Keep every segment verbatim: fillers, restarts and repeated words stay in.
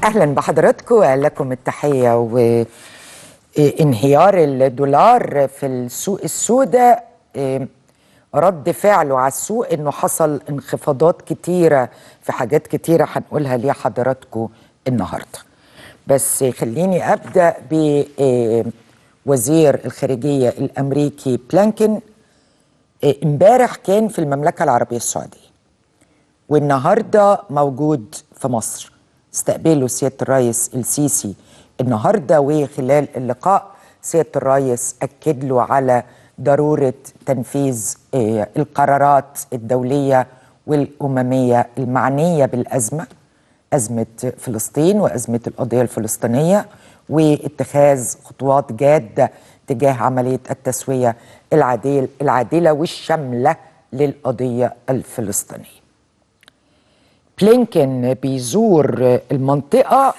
أهلا بحضراتكم، لكم التحية. وانهيار الدولار في السوق السوداء رد فعله على السوق إنه حصل انخفاضات كتيرة في حاجات كتيرة هنقولها لحضراتكم النهاردة. بس خليني أبدأ بوزير الخارجية الأمريكي بلينكن. امبارح كان في المملكة العربية السعودية والنهاردة موجود في مصر. استقبله سيادة الرئيس السيسي النهاردة، وخلال اللقاء سيادة الرئيس أكد له على ضرورة تنفيذ القرارات الدولية والأممية المعنية بالأزمة، أزمة فلسطين وأزمة القضية الفلسطينية، واتخاذ خطوات جادة تجاه عملية التسوية العادل العادلة والشاملة للقضية الفلسطينية. بلينكن بيزور المنطقة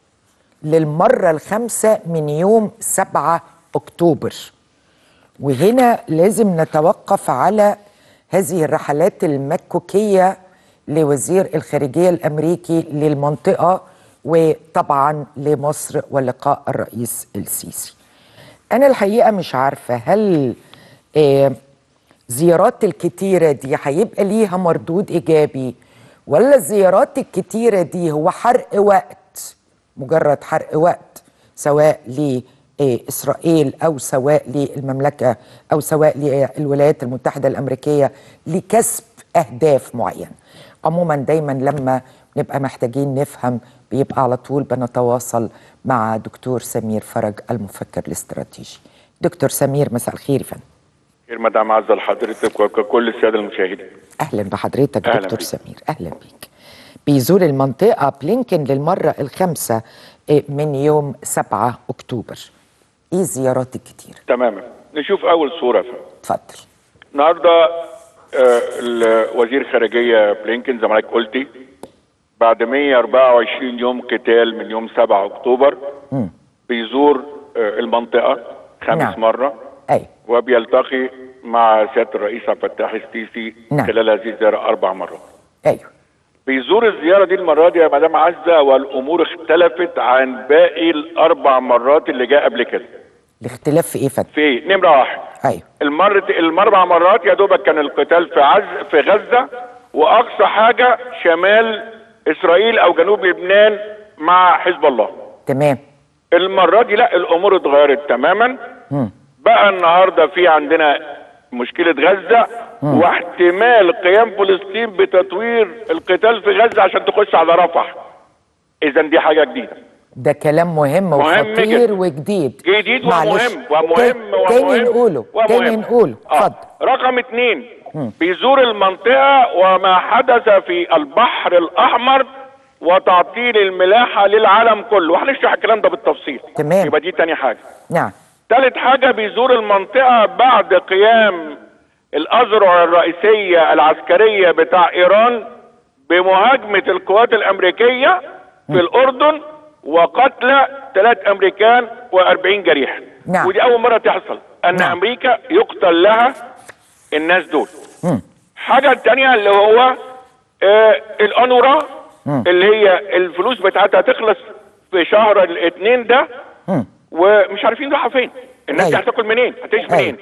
للمرة الخامسة من يوم سبعة أكتوبر، وهنا لازم نتوقف على هذه الرحلات المكوكية لوزير الخارجية الأمريكي للمنطقة وطبعا لمصر ولقاء الرئيس السيسي. أنا الحقيقة مش عارفة هل آه زيارات الكتيرة دي هيبقى ليها مردود إيجابي، ولا الزيارات الكتيرة دي هو حرق وقت، مجرد حرق وقت، سواء لإسرائيل أو سواء للمملكة أو سواء للولايات المتحدة الأمريكية لكسب أهداف معينة. عموما دايما لما نبقى محتاجين نفهم بيبقى على طول بنتواصل مع دكتور سمير فرج المفكر الاستراتيجي. دكتور سمير، مساء الخير يا فندم. خير مدام عزة لحضرتك وكل السادة المشاهدين. أهلا بحضرتك أهلا دكتور بيك. سمير أهلا بيك. بيزور المنطقة بلينكن للمرة الخامسة من يوم سبعة أكتوبر. إيه الزيارات الكتير؟ تماما. نشوف أول صورة فهم. اتفضل. النهارده آه وزير الخارجية بلينكن زي ما حضرتك قلتي بعد مية وأربعة وعشرين يوم قتال من يوم سبعة أكتوبر م. بيزور آه المنطقة خامس نعم. مرة. أي. وبيلتقي مع سيادة الرئيس عبد الفتاح السيسي نعم. خلال هذه الزيارة أربع مرات. أيوه. بيزور الزيارة دي المرة دي يا مدام عزة والأمور اختلفت عن باقي الأربع مرات اللي جاء قبل كده. الاختلاف في إيه فندم؟ في نمرة واحد. أيوه. المرة الأربع مرات يا دوبك كان القتال في عز في غزة وأقصى حاجة شمال إسرائيل أو جنوب لبنان مع حزب الله. تمام. المرة دي لا، الأمور اتغيرت تماما. م. بقى النهارده في عندنا مشكلة غزة م. واحتمال قيام فلسطين بتطوير القتال في غزة عشان تخش على رفح. إذا دي حاجة جديدة. ده كلام مهم وخطير وجديد. جديد ومهم ومهم ومهم تاني نقوله تاني نقوله اتفضل. آه. رقم اتنين م. بيزور المنطقة وما حدث في البحر الأحمر وتعطيل الملاحة للعالم كله، وهنشرح الكلام ده بالتفصيل. تمام. يبقى دي تاني حاجة. نعم. ثالث حاجة بيزور المنطقة بعد قيام الأذرع الرئيسية العسكرية بتاع إيران بمهاجمة القوات الأمريكية في الأردن وقتل ثلاث أمريكان وأربعين جريح. نعم. ودي أول مرة تحصل أن نعم. أمريكا يقتل لها الناس دول. م. حاجة الثانية اللي هو آه الأنورا م. اللي هي الفلوس بتاعتها تخلص في شهر الاثنين ده م. ومش عارفين رايحه فين. الناس دي هتاكل منين؟ هتعيش منين؟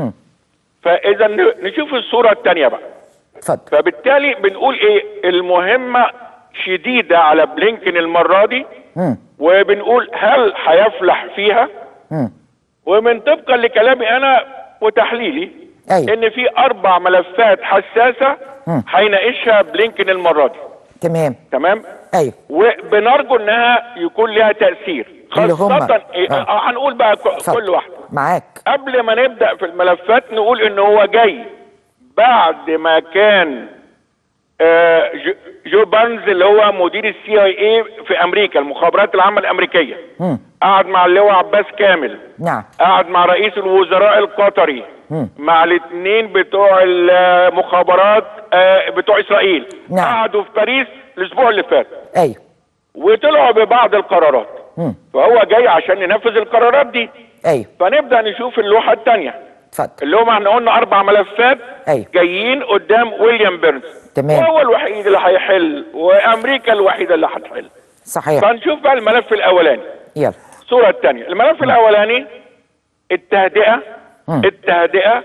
فاذا نشوف الصوره الثانيه بقى. اتفضل. فبالتالي بنقول ايه؟ المهمه شديده على بلينكن المره دي. مم. وبنقول هل هيفلح فيها؟ مم. ومن طبقا لكلامي انا وتحليلي أيوه. ان في اربع ملفات حساسه هيناقشها بلينكن المره دي. تمام تمام؟ ايوه. وبنرجو انها يكون لها تاثير. خاصة إيه آه. هنقول بقى كل واحدة معاك. قبل ما نبدأ في الملفات نقول ان هو جاي بعد ما كان آه جو بارنز اللي هو مدير السي اي اي في امريكا المخابرات العامة الامريكية م. قعد مع اللواء عباس كامل. نعم. قعد مع رئيس الوزراء القطري م. مع الاثنين بتوع المخابرات آه بتوع اسرائيل. نعم. قعدوا في باريس الاسبوع اللي فات. ايوه. وطلعوا ببعض القرارات. مم. فهو جاي عشان ينفذ القرارات دي. ايوه. فنبدا نشوف اللوحه الثانيه. اتفضل. اللي هم احنا قلنا اربع ملفات أيوه. جايين قدام ويليام بيرنز. تمام. وهو الوحيد اللي هيحل وامريكا الوحيده اللي هتحل. صحيح. فنشوف بقى الملف الاولاني. يلا. الصوره الثانيه، الملف الاولاني التهدئه التهدئه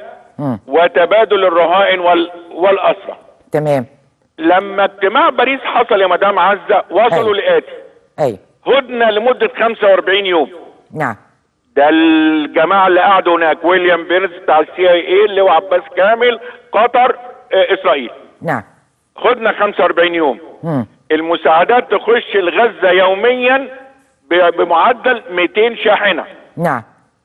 وتبادل الرهائن وال... والاسرى. تمام. لما اجتماع باريس حصل يا مدام عزه وصلوا لآتي. ايوه. هدنه لمده خمسة وأربعين يوم. نعم. ده الجماعه اللي قعدوا هناك، ويليام بيرنز بتاع السي اي اي، اللي هو عباس كامل، قطر، آه، اسرائيل. نعم. هدنه خمسة وأربعين يوم. مم. المساعدات تخش لغزه يوميا ب- بمعدل مئتين شاحنه. نعم.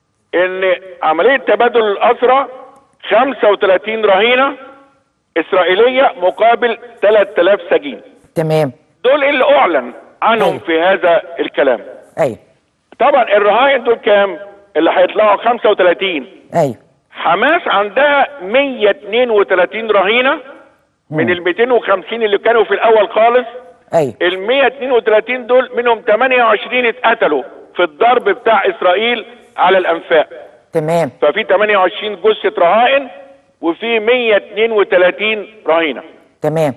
ان عمليه تبادل الاسرى خمسة وثلاثين رهينه اسرائيليه مقابل ثلاثة آلاف سجين. تمام. دول اللي اعلن عنهم أيوة. في هذا الكلام. ايوه. طبعا الرهائن دول كام اللي هيطلعوا؟ خمسة وثلاثين. ايوه. حماس عندها مئة واثنين وثلاثين رهينه من ال مئتين وخمسين اللي كانوا في الاول خالص. ايوه. ال مئة واثنين وثلاثين دول منهم ثمانية وعشرين اتقتلوا في الضرب بتاع اسرائيل على الانفاق. تمام. ففي ثمانية وعشرين جثه رهائن وفي مئة واثنين وثلاثين رهينه. تمام.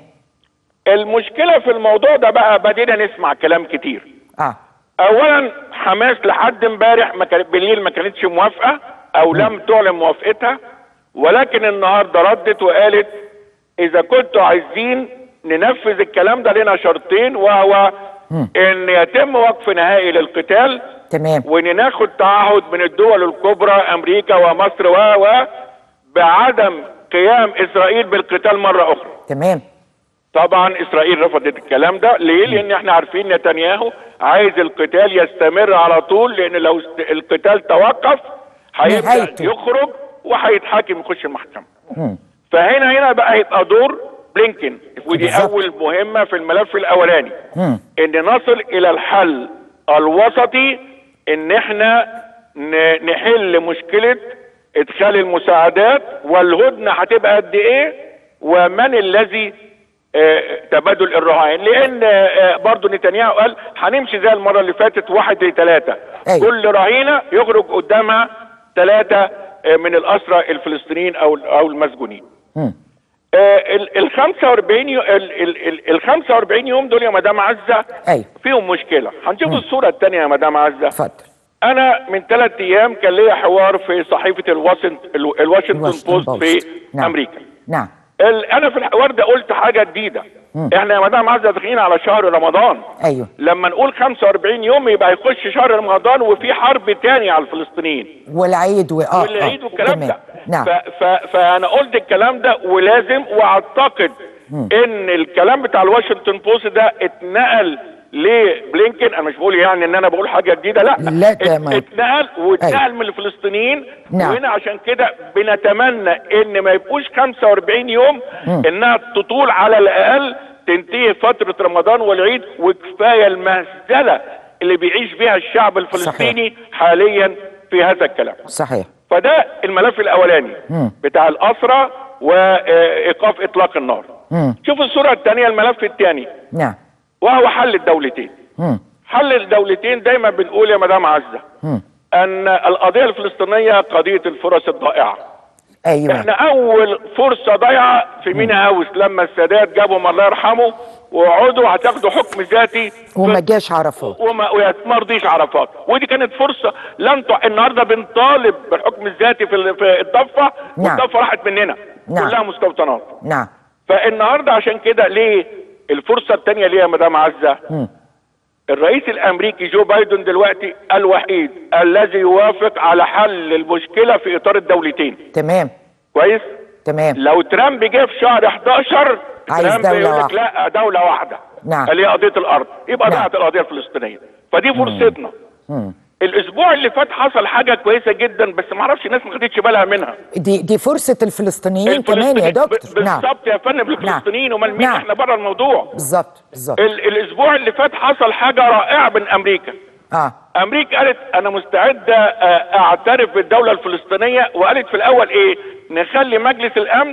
المشكله في الموضوع ده بقى بدينا نسمع كلام كتير. اه. اولا حماس لحد امبارح ما كانت بالليل ما كانتش موافقه او لم تعلن موافقتها، ولكن النهارده ردت وقالت اذا كنتوا عايزين ننفذ الكلام ده لنا شرطين، وهو ان يتم وقف نهائي للقتال. تمام. وان ناخد تعهد من الدول الكبرى امريكا ومصر و و بعدم قيام اسرائيل بالقتال مره اخرى. تمام. طبعا اسرائيل رفضت الكلام ده. ليه؟ لان احنا عارفين نتنياهو عايز القتال يستمر على طول، لان لو است- القتال توقف هيبدا نهايته. يخرج وهيتحاكم يخش المحكمه. مم. فهنا هنا بقى هيبقى دور بلينكن، ودي بالظبط. اول مهمه في الملف الاولاني. مم. ان نصل الى الحل الوسطي، ان احنا ن- نحل مشكله ادخال المساعدات، والهدنه هتبقى قد ايه، ومن الذي آه، تبادل الرهائن. لان آه، برضو نتنياهو قال هنمشي زي المره اللي فاتت واحد لثلاثه. أيوة. كل رهينه يخرج قدامها ثلاثه من الاسرى الفلسطينيين او او المسجونين. مم. آه، ال ال خمسة وأربعين يو- ال ال ال ال خمسة وأربعين يوم دول يا مدام عزه ايوه. فيهم مشكله. هنشوف الصوره الثانيه يا مدام عزه. اتفضل. انا من ثلاث ايام كان ليا حوار في صحيفه الواشنطن الواشنطن الواشنطن بوست في بوست. نعم. امريكا. نعم. ال- انا في الحوار ده قلت حاجه جديده. احنا يا مدام عزه داخلين على شهر رمضان. ايوه. لما نقول خمسة وأربعين يوم يبقى يخش شهر رمضان وفي حرب تاني على الفلسطينيين والعيد و اه والعيد آه. والكلام تمام. ده. نعم. ف... ف... فانا قلت الكلام ده ولازم، واعتقد ان الكلام بتاع الواشنطن بوست ده اتنقل لبلينكن. انا مش بقول يعني ان انا بقول حاجه جديده، لا لا، تمام. اتنقل واتنقل أيوة. من الفلسطينيين. نعم. وهنا عشان كده بنتمنى ان ما يبقوش خمسة وأربعين يوم، انها تطول على الاقل تنتهي فتره رمضان والعيد، وكفايه المهزله اللي بيعيش بيها الشعب الفلسطيني صحيح. حاليا في هذا الكلام. صحيح. فده الملف الاولاني مم. بتاع الاسرى وايقاف اطلاق النار. مم. شوف الصوره الثانيه، الملف الثاني نعم. وهو حل الدولتين. مم. حل الدولتين دايما بنقول يا مدام عزه مم. ان القضيه الفلسطينيه قضيه الفرص الضائعه. ايوه. احنا اول فرصه ضايعه في مينا هاوس لما السادات جابهم الله يرحمه وقعدوا هتاخدوا حكم ذاتي وما جاش عرفات. وما وما رضيش عرفات، ودي كانت فرصه لن تع... النهارده بنطالب بالحكم الذاتي في ال- في الضفه. نعم. والضفه راحت مننا. نعم. كلها مستوطنات. نعم. فالنهارده عشان كده ليه الفرصه الثانيه ليه يا مدام عزه؟ مم. الرئيس الامريكي جو بايدن دلوقتي الوحيد الذي يوافق على حل المشكله في اطار الدولتين. تمام. كويس؟ تمام. لو ترامب جه في شهر احداشر عايز ترامب دولة يقول لك واحدة. لا دوله واحده. نعم. اللي هي قضيه الارض، يبقى نعم. ضاعت القضيه الفلسطينيه. فدي فرصتنا. مم. الاسبوع اللي فات حصل حاجه كويسه جدا، بس ما اعرفش الناس ما خدتش بالها منها. دي دي فرصة الفلسطينيين كمان يا الفلسطيني- دكتور. ب- نعم. بالظبط يا فندم، الفلسطينيين امال مين؟ نعم. احنا بره الموضوع. بالظبط بالظبط. ال الاسبوع اللي فات حصل حاجه رائعه من امريكا. اه. امريكا قالت انا مستعده آه، اعترف بالدوله الفلسطينيه، وقالت في الاول ايه؟ نخلي مجلس الامن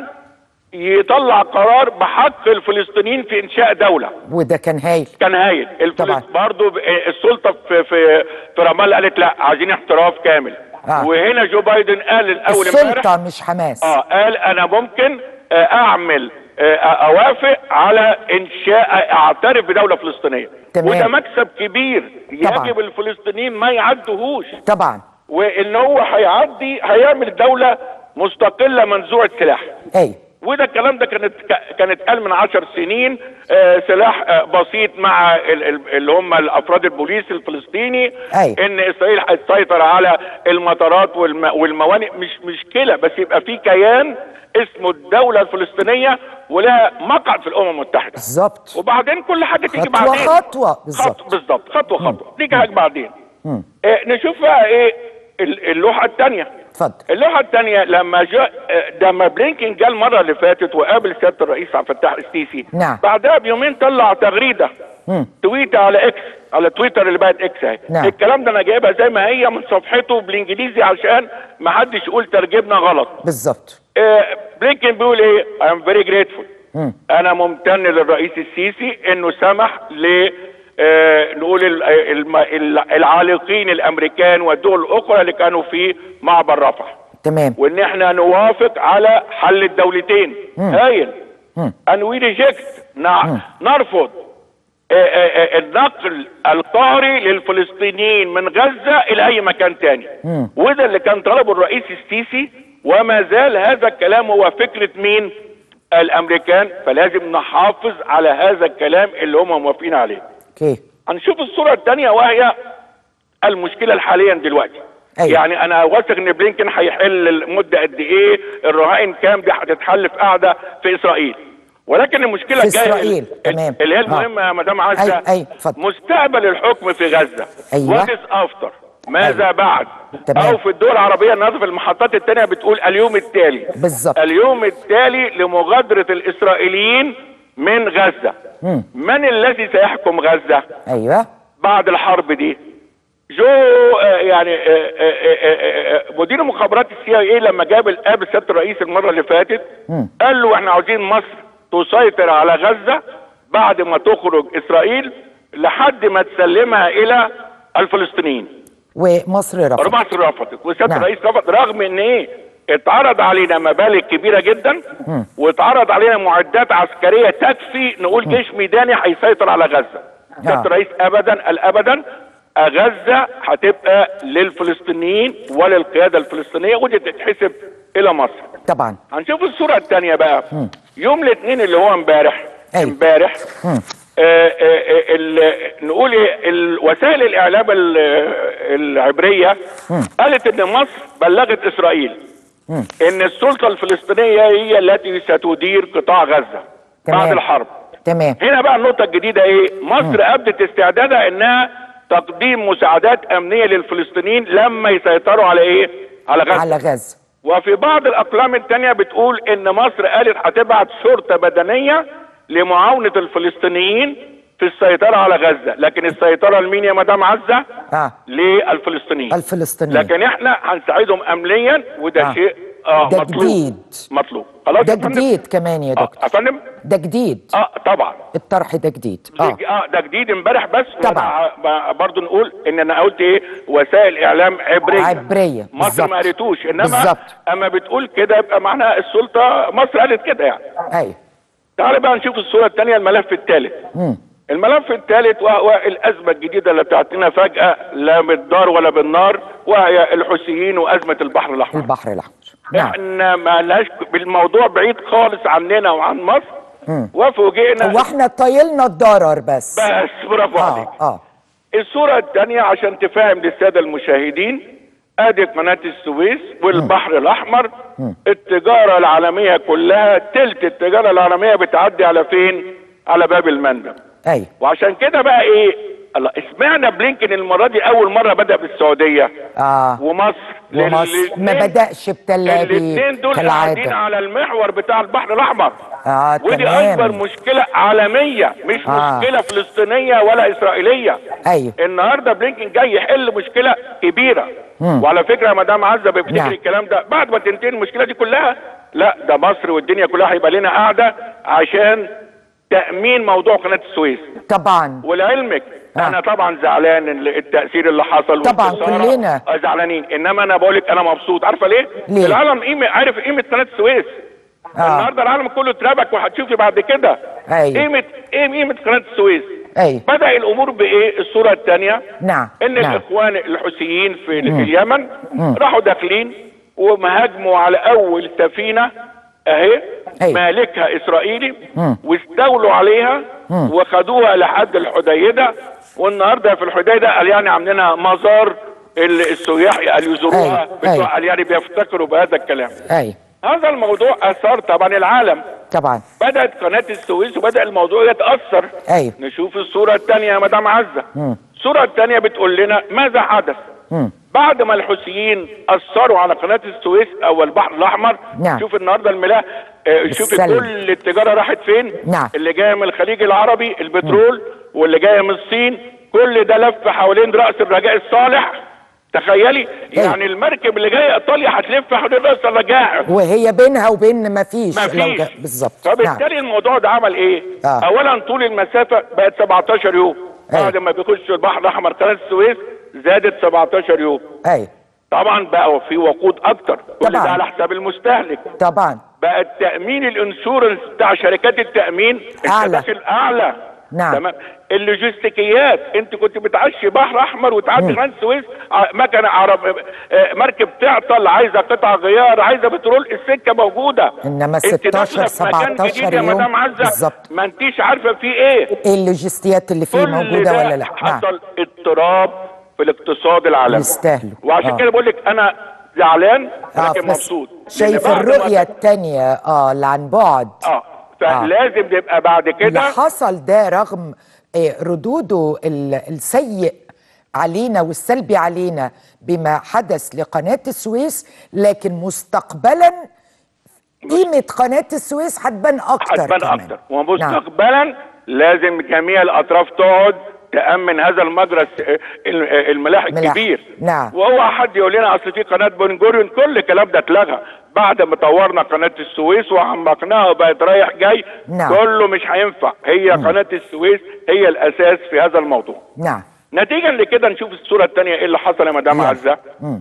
يطلع قرار بحق الفلسطينيين في انشاء دوله. وده كان هايل. كان هايل. طبعا. الفلس برضه ب- السلطه في في في رام الله قالت لا عايزين احتراف كامل. آه. وهنا جو بايدن قال الاول امبارح السلطة مش حماس. اه قال انا ممكن آه، اعمل اوافق على انشاء اعترف بدوله فلسطينيه. تمام. وده مكسب كبير طبعا. يجب الفلسطينيين ما يعدوهوش طبعا. وان هو هيعدي هيعمل دوله مستقله منزوعه سلاح. اي وده الكلام ده كانت كانت قال من عشر سنين. آه سلاح آه بسيط مع اللي هم الافراد البوليس الفلسطيني. أي. ان اسرائيل هتسيطر على المطارات والم والموانئ، مش مشكله، بس يبقى في كيان اسمه الدوله الفلسطينيه ولها مقعد في الامم المتحده. بالظبط. وبعدين كل حاجه تيجي خطوة بعدين. خطوة بالظبط. بالظبط خطوه خطوه تيجي حاجه بعدين. آه نشوف بقى ايه اللوحه الثانيه. اتفضل. اللوحه الثانيه لما جاء لما بلينكن جه المره اللي فاتت وقابل سياده الرئيس عبد الفتاح السيسي. نعم. بعدها بيومين طلع تغريده مم. تويته على اكس، على تويتر اللي بقت اكس اهي. نعم. الكلام ده انا جايبها زي ما هي من صفحته بالانجليزي عشان ما حدش يقول ترجمنا غلط. بالظبط. آه بلينكن بيقول ايه؟ I'm very grateful. مم. انا ممتن للرئيس السيسي انه سمح ل آه نقول ال ال ال العالقين الامريكان والدول الاخرى اللي كانوا في معبر رفح. تمام. وان احنا نوافق على حل الدولتين. هايل. ان وي ريجكت نرفض آه آه النقل القهري للفلسطينيين من غزه الى اي مكان تاني. مم. وده اللي كان طلبه الرئيس السيسي، وما زال هذا الكلام هو فكره مين؟ الامريكان. فلازم نحافظ على هذا الكلام اللي هم موافقين عليه. اوكي. هنشوف الصوره الثانيه وهي المشكله الحاليا دلوقتي. أيوة. يعني انا واثق ان بلينكن هيحل المده قد ايه، الرهائن كام دي هتتحل في قاعده في اسرائيل. ولكن المشكله في الجايه اسرائيل تمام اللي هي المهمه يا مدام عزه. أيوة. أيوة. مستقبل الحكم في غزه. ايوه. وات از افتر، ماذا أيوة. بعد؟ تمام. او في الدول العربيه النهارده في المحطات الثانيه بتقول اليوم التالي. بالظبط. اليوم التالي لمغادره الاسرائيليين من غزه. مم. من الذي سيحكم غزه؟ ايوه. بعد الحرب دي جو آه يعني آه آه آه مدير مخابرات السي اي اي لما جاب قابل سياده الرئيس المره اللي فاتت مم. قال له احنا عاوزين مصر تسيطر على غزه بعد ما تخرج اسرائيل لحد ما تسلمها الى الفلسطينيين. ومصر رفضت. مصر رفضت وسياده نعم. الرئيس رفض، رغم ان ايه اتعرض علينا مبالغ كبيره جدا مم. واتعرض علينا معدات عسكريه تكفي نقول جيش ميداني هيسيطر على غزه. سياده الرئيس ابدا الابدا غزه هتبقى للفلسطينيين وللقياده الفلسطينيه ودي تتحسب الى مصر. طبعا. هنشوف الصوره الثانيه بقى. مم. يوم الاثنين اللي هو امبارح امبارح نقول ايه وسائل الاعلام العبريه مم. قالت ان مصر بلغت اسرائيل مم. ان السلطه الفلسطينيه هي التي ستدير قطاع غزه تمام. بعد الحرب. تمام. هنا بقى النقطه الجديده ايه؟ مصر ابدت استعدادها انها تقديم مساعدات امنيه للفلسطينيين لما يسيطروا على ايه؟ على غزه. على غزه. وفي بعض الاقلام الثانيه بتقول ان مصر قالت هتبعت شرطه بدنيه لمعاونه الفلسطينيين في السيطره على غزه، لكن السيطره لمين يا مدام عزه؟ اه للفلسطينيين. الفلسطينيين. لكن احنا هنساعدهم امنيا وده آه. شيء اه ده مطلوب. جديد. مطلوب. خلاص ده جديد كمان يا دكتور. اه فندم؟ ده جديد. اه طبعا. الطرح ده جديد. اه اه ده جديد امبارح بس. طبعا. برضه نقول ان انا قلت ايه؟ وسائل اعلام عبريه. عبريه. مصر بالزبط. ما قالتوش، انما بالزبط. اما بتقول كده يبقى معناها السلطه مصر قالت كده يعني. ايوه. تعالى بقى نشوف الصوره الثانيه، الملف الثالث. امم الملف الثالث وهو الازمه الجديده اللي بتعطينا فجاه لا بالدار ولا بالنار، وهي الحوثيين وازمه البحر الاحمر. البحر الاحمر. نعم. احنا ما لناش بالموضوع بعيد خالص عننا وعن مصر. مم. وفوجئنا هو احنا طايلنا الضرر بس. بس برافو آه عليك. اه الصوره الثانيه عشان تفهم للساده المشاهدين، ادي قناه السويس والبحر مم. الاحمر. مم. التجاره العالميه كلها تلت التجاره العالميه بتعدي على فين؟ على باب المندب. ايوه. وعشان كده بقى ايه؟ الله اسمعنا بلينكن المره دي اول مره بدا بالسعوديه اه ومصر ومصر ما بداش بتل ابيب. الاثنين دول قاعدين على المحور بتاع البحر الاحمر. اه ودي تمام. اكبر مشكله عالميه مش آه. مشكله فلسطينيه ولا اسرائيليه. ايوه. النهارده بلينكن جاي يحل مشكله كبيره. مم. وعلى فكره يا مدام عزه بفتكر نعم. الكلام ده بعد ما تنتهي المشكله دي كلها، لا ده مصر والدنيا كلها هيبقى لنا قاعده عشان تأمين موضوع قناة السويس. طبعا. ولعلمك آه. انا طبعا زعلان التأثير اللي حصل طبعا كلنا زعلانين، انما انا بقولك انا مبسوط. عارفه ليه؟ ليه؟ العالم قيمة عارف قيمة قناة السويس. آه. النهارده العالم كله اتربك، وهتشوفي بعد كده أيوة. قيمه ايه قيمه قناه السويس. أيوة. بدا الامور بايه؟ الصوره الثانيه نعم ان نعم. الاخوان الحوثيين في, في اليمن راحوا داخلين ومهاجموا على اول سفينه اهي أيوة. مالكها اسرائيلي، واستولوا عليها وخدوها لحد الحديده، والنهارده في الحديده قال يعني عاملينها مزار السياح قال يزوروها. أيوة. بتوع أيوة. قال يعني بيفتكروا بهذا الكلام. أيوة. هذا الموضوع اثار طبعا العالم، طبعا بدات قناه السويس وبدا الموضوع يتاثر. أيوة. نشوف الصوره الثانيه يا مدام عزه. مم. الصوره الثانيه بتقول لنا ماذا حدث مم. بعد ما الحوثيين اثروا على قناه السويس او البحر الاحمر. نعم. شوف النهارده الملاح، آه شوف بالسلم. كل التجاره راحت فين. نعم. اللي جايه من الخليج العربي البترول، مم. واللي جايه من الصين، كل ده لف حوالين راس الرجاء الصالح. تخيلي يعني المركب اللي جايه ايطاليا هتلف حوالين راس الرجاء، وهي بينها وبين ما فيش ما فيش بالظبط. فبالتالي نعم. الموضوع ده عمل ايه؟ آه. اولا طول المسافه بقت سبعتاشر يوم. أي. بعد ما بيخشوا البحر الاحمر قناه السويس زادت سبعتاشر يوم. اي طبعا بقى في وقود اكتر، كل ده طبعا على حساب المستهلك. طبعا بقى التامين الانشورنس بتاع شركات التامين اعلى داخل اعلى. نعم. تمام. اللوجستيكيات، انت كنت بتعشي بحر احمر وتعدي قناه السويس مكنه عرب مركب تعطل، عايزه قطع غيار، عايزه بترول، السكه موجوده. انما ستاشر سبعتاشر يا يوم مدام عزه بالظبط، ما انتيش عارفه في ايه ايه اللوجستيات اللي فيه موجوده ولا لا. حصل نعم. اضطراب في الاقتصاد العالمي يستاهلوا، وعشان آه. كده بقول لك انا زعلان لكن آه مبسوط. شايف الرؤيه الثانيه اه اللي عن بعد اه فلازم آه. نبقى بعد كده اللي حصل ده رغم ردوده السيء علينا والسلبي علينا بما حدث لقناة السويس، لكن مستقبلا قيمة قناة السويس هتبان أكتر هتبان كمان. أكتر ومستقبلا نعم. لازم جميع الأطراف تقعد تأمن هذا المجرى الملاح الكبير. نعم. وهو حد يقول لنا أصل في قناة بن جوريون، كل الكلام ده اتلغى بعد ما طورنا قناة السويس وعمقناها وبقت رايح جاي. نعم. كله مش هينفع، هي مم. قناة السويس هي الأساس في هذا الموضوع. نعم. نتيجة لكده نشوف الصورة الثانية ايه اللي حصل يا مدام عزة.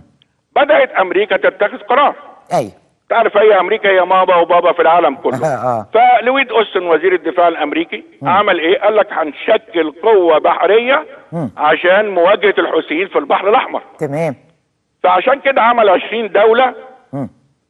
بدأت أمريكا تتخذ قرار. أي. تعرف هي أمريكا هي ماما وبابا في العالم كله. آه آه. فلويد أوستن وزير الدفاع الأمريكي مم. عمل ايه؟ قال لك هنشكل قوة بحرية مم. عشان مواجهة الحوثيين في البحر الأحمر. تمام. فعشان كده عمل عشرين دولة مم.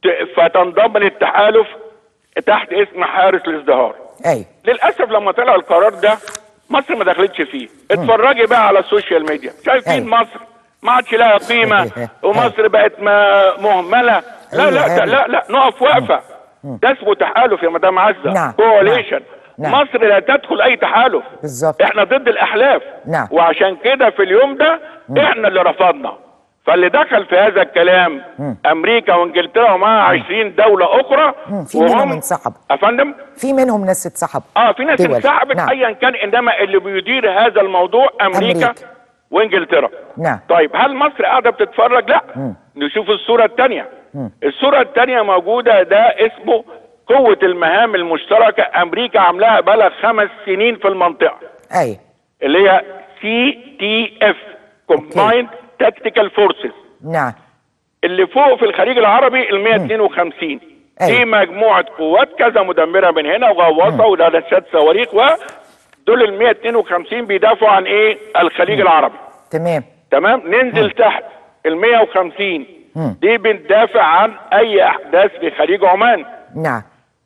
فتنضم للتحالف تحت اسم حارس الازدهار. اي. للاسف لما طلع القرار ده مصر ما دخلتش فيه. اتفرجي بقى على السوشيال ميديا، شايفين مصر ما عادش لها قيمه ومصر بقت مهمله. لا لا لا لا نقف وقفه. ده اسمه تحالف يا مدام عزه. نعم. كواليشن. نعم. مصر لا تدخل اي تحالف. بالظبط. احنا ضد الاحلاف. نعم. وعشان كده في اليوم ده احنا اللي رفضنا. فاللي دخل في هذا الكلام مم. امريكا وانجلترا ومعها عشرين دوله اخرى. في منهم انسحبوا. افندم؟ في منهم ناس اتسحبوا. اه في ناس انسحبت. نعم. ايا كان، انما اللي بيدير هذا الموضوع امريكا, أمريكا. وانجلترا. نعم. طيب هل مصر قاعده بتتفرج؟ لا. مم. نشوف الصوره الثانيه. الصوره الثانيه موجوده، ده اسمه قوه المهام المشتركه. امريكا عاملاها بقى خمس سنين في المنطقه. اي. اللي هي سي تي اف كومبايند تكتيكال فورسز. نعم. اللي فوق في الخليج العربي ال مية اتنين وخمسين. دي مجموعه قوات كذا مدمره من هنا وغواصه ودبابات صواريخ، ودول ال مية اتنين وخمسين بيدافعوا عن ايه؟ الخليج مم. العربي. تمام تمام. ننزل مم. تحت ال مية وخمسين مم. دي بندافع عن اي احداث في خليج عمان. نعم.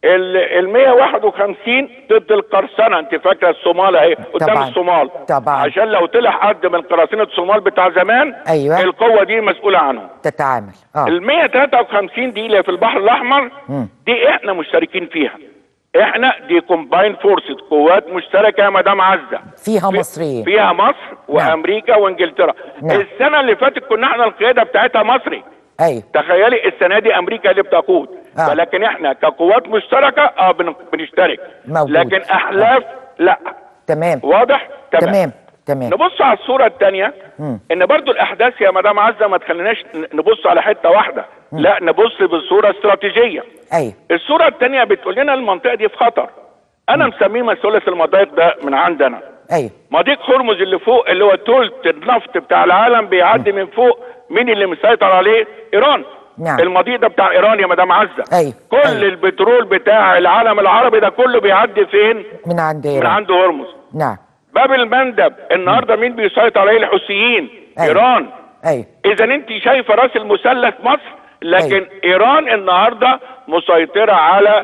ال مية وواحد وخمسين ضد القرصنه. انت فاكره الصومال اهي قدام طبعا. الصومال طبعا. عشان لو طلع حد من قراصنه الصومال بتاع زمان. ايوه. القوه دي مسؤوله عنهم تتعامل. اه ال مية وتلاتة وخمسين دي اللي في البحر الاحمر مم. دي احنا مشتركين فيها. احنا دي كومباين فورسز، قوات مشتركه يا مدام عزه. فيها مصريين. فيها مصر وامريكا نعم. وانجلترا. نعم. السنه اللي فاتت كنا احنا القياده بتاعتها مصري. ايوه. تخيلي السنه دي امريكا اللي بتقود. آه. فلكن احنا كقوات مشتركه اه بنشترك موجود. لكن احلاف آه. لا. تمام. واضح؟ تمام تمام, تمام. نبص على الصوره الثانيه ان برضو الاحداث يا مدام عزه ما تخليناش نبص على حته واحده. مم. لا نبص بالصوره استراتيجيه. ايوه. الصوره الثانيه بتقول لنا المنطقه دي في خطر. انا مسميه مثلث المضايق ده من عندنا. ايوه. مضيق هرمز اللي فوق اللي هو تلت النفط بتاع العالم بيعدي مم. من فوق. مين اللي مسيطر عليه؟ ايران. نعم. المضيق ده بتاع ايران يا مدام عزه. أيوة. كل أيوة. البترول بتاع العالم العربي ده كله بيعدي فين؟ من عند ايران، من عند هرمز. نعم. باب المندب النهارده مين بيسيطر عليه؟ الحوثيين. أيوة. ايران. ايوه. اذا انت شايفه راس المثلث مصر، لكن أيوة. ايران النهارده مسيطره على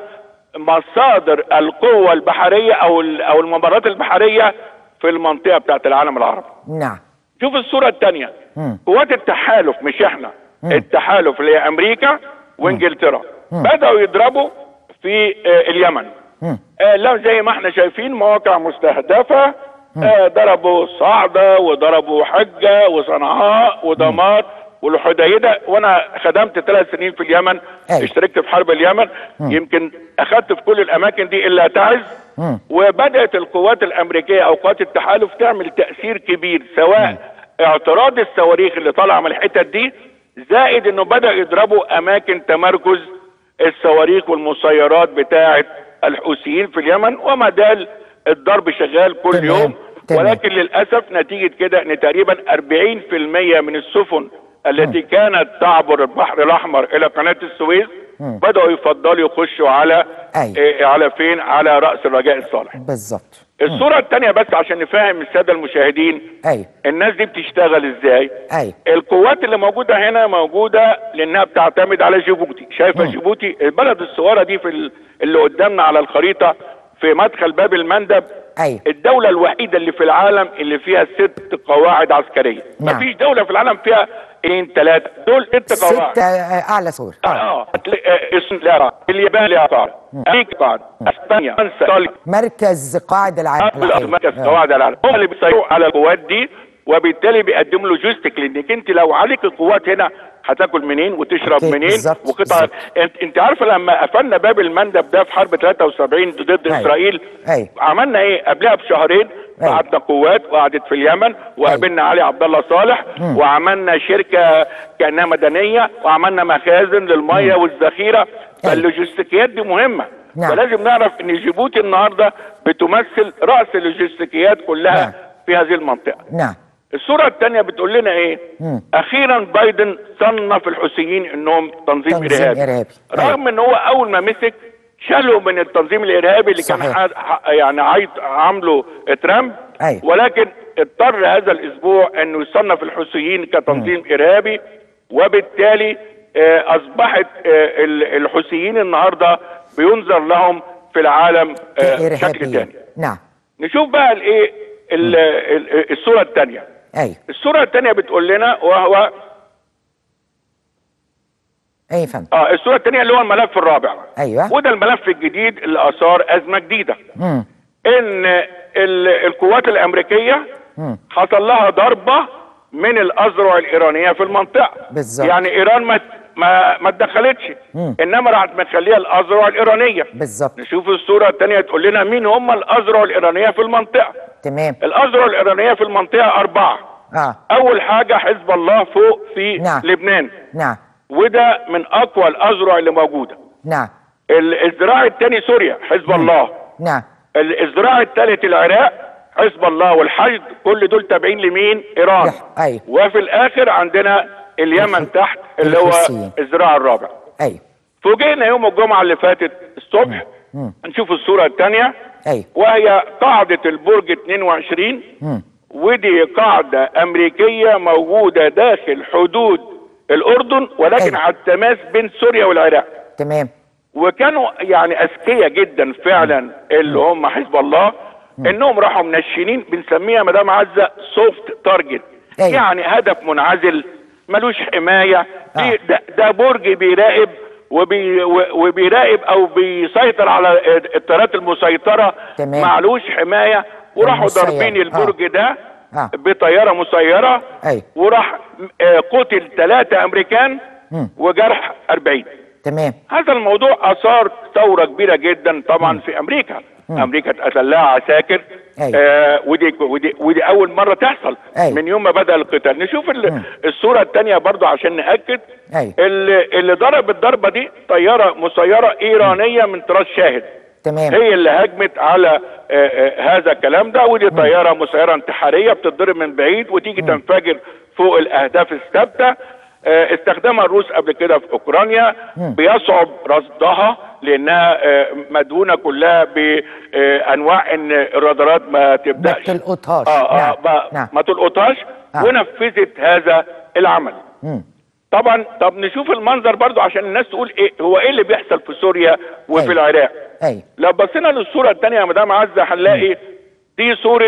مصادر القوه البحريه او او الممرات البحريه في المنطقه بتاعت العالم العربي. نعم. شوف الصوره الثانيه، قوات التحالف مش احنا، مم. التحالف اللي هي امريكا وانجلترا مم. بداوا يضربوا في آه اليمن. آه لا زي ما احنا شايفين مواقع مستهدفه، آه ضربوا صعده وضربوا حجه وصنعاء ودمار والحديده، وانا خدمت ثلاث سنين في اليمن. أي. اشتركت في حرب اليمن. مم. يمكن اخذت في كل الاماكن دي الا تعز. مم. وبدات القوات الامريكيه او قوات التحالف تعمل تاثير كبير، سواء مم. اعتراض الصواريخ اللي طالعه من الحتت دي، زائد انه بدا يضربوا اماكن تمركز الصواريخ والمسيرات بتاعه الحوثيين في اليمن، وما زال الضرب شغال كل تمام. يوم. تمام. ولكن للاسف نتيجه كده ان تقريبا أربعين في المية من السفن التي م. كانت تعبر البحر الاحمر الى قناه السويس م. بداوا يفضلوا يخشوا على إيه على فين؟ على راس الرجاء الصالح. بالظبط. الصوره الثانيه بس عشان نفهم الساده المشاهدين. اي. الناس دي بتشتغل ازاي؟ اي. القوات اللي موجوده هنا موجوده لانها بتعتمد على جيبوتي. شايفه م. جيبوتي البلد الصغيره دي في اللي قدامنا على الخريطه في مدخل باب المندب. أيوة. الدولة الوحيدة اللي في العالم اللي فيها ست قواعد عسكرية. نعم. مفيش دولة في العالم فيها اثنين ثلاثة، دول ست قواعد. ست أعلى سور. اه اه اليابان لها قاعدة، أمريكا قاعدة، اسبانيا، فرنسا، مركز قاعد العالم. مركز قواعد العالم، هم اللي بيسيطروا على القوات دي، وبالتالي بيقدموا لوجيستيك، لانك انت لو عليك القوات هنا هتاكل منين وتشرب منين وقطع. انت انت عارفه لما قفلنا باب المندب ده في حرب ثلاثة وسبعين ضد أي. اسرائيل أي. عملنا ايه قبلها بشهرين؟ بعتنا قوات وقعدت في اليمن وقابلنا علي عبد الله صالح م. وعملنا شركه كانها مدنيه وعملنا مخازن للميه م. والذخيره. فاللوجستيكيات دي مهمه. نعم. فلازم نعرف ان جيبوتي النهارده بتمثل راس اللوجستيكيات كلها نعم. في هذه المنطقه. نعم. الصورة الثانية بتقول لنا ايه؟ مم. اخيرا بايدن صنف الحوثيين انهم تنظيم, تنظيم ارهابي, إرهابي. رغم ان هو اول ما مسك شالوا من التنظيم الارهابي اللي صحيح. كان يعني عايز عامله ترامب. أي. ولكن اضطر هذا الاسبوع انه يصنف الحوثيين كتنظيم مم. ارهابي، وبالتالي آه اصبحت آه الحوثيين النهارده بينظر لهم في العالم آه بشكل ثاني. نعم. نشوف بقى الايه الصورة الثانية. أي. الصورة الثانية بتقول لنا وهو اي فندم. اه الصورة الثانية اللي هو الملف الرابع. ايوه. وده الملف الجديد اللي اثار ازمة جديدة. امم ان القوات الامريكية مم. حصل لها ضربة من الاذرع الايرانية في المنطقة. بالظبط. يعني ايران ما ما ما اتدخلتش، انما راحت مخليها الاذرع الايرانية. بالظبط. نشوف الصورة الثانية تقول لنا مين هم الاذرع الايرانية في المنطقة. تمام. الاذرع الايرانيه في المنطقه اربعه. اه اول حاجه حزب الله فوق في نعم. لبنان. نعم. وده من اقوى الاذرع اللي موجوده. نعم. الذراع الثاني سوريا حزب مم. الله. نعم. الذراع الثالث العراق حزب الله والحشد، كل دول تابعين لمين؟ ايران. ايوه. وفي الاخر عندنا اليمن تحت اللي هو الذراع الرابع. ايوه. فوجئنا يوم الجمعه اللي فاتت الصبح مم. هنشوف الصوره الثانيه. ايوه. وهي قاعده البرج اثنين وعشرين. مم. ودي قاعده امريكيه موجوده داخل حدود الاردن، ولكن أيوة. على التماس بين سوريا والعراق. تمام. وكانوا يعني اذكياء جدا فعلا مم. اللي هم حزب الله. مم. انهم راحوا منشنين بنسميها مدام عزه سوفت تارجت. أيوة. يعني هدف منعزل ملوش حمايه. آه. ده, ده برج بيراقب وبي وبيراقب او بيسيطر على الطيارات المسيطره. تمام. معلوش حمايه. وراحوا ضاربين البرج آه. ده آه. بطياره مسيره. أي. وراح آه قتل ثلاثه امريكان م. وجرح أربعين. تمام. هذا الموضوع اثار ثوره كبيره جدا طبعا م. في امريكا. م. امريكا اتقتل لها عساكر. آه ودي, ودي ودي اول مره تحصل. أي. من يوم ما بدا القتال. نشوف الصوره الثانيه برضو عشان ناكد. اللي, اللي ضرب الضربه دي طياره مسيره ايرانيه من طراز شاهد. تمام. هي اللي هجمت على آآ آآ هذا الكلام ده. ودي طياره مسيره انتحاريه بتضرب من بعيد وتيجي م. تنفجر فوق الاهداف الثابته. آه، استخدمها الروس قبل كده في اوكرانيا، بيصعب رصدها لانها آه، مدهونه كلها بانواع ان الرادارات ما تبداش ما تلقطهاش. اه اه نعم. ما, نعم. ما تلقطهاش. آه. ونفذت هذا العمل. مم. طبعا طب نشوف المنظر برضو عشان الناس تقول ايه هو ايه اللي بيحصل في سوريا وفي أيوة. العراق. أيوة. لو بصينا للصوره الثانيه يا مدام عزه هنلاقي دي صوره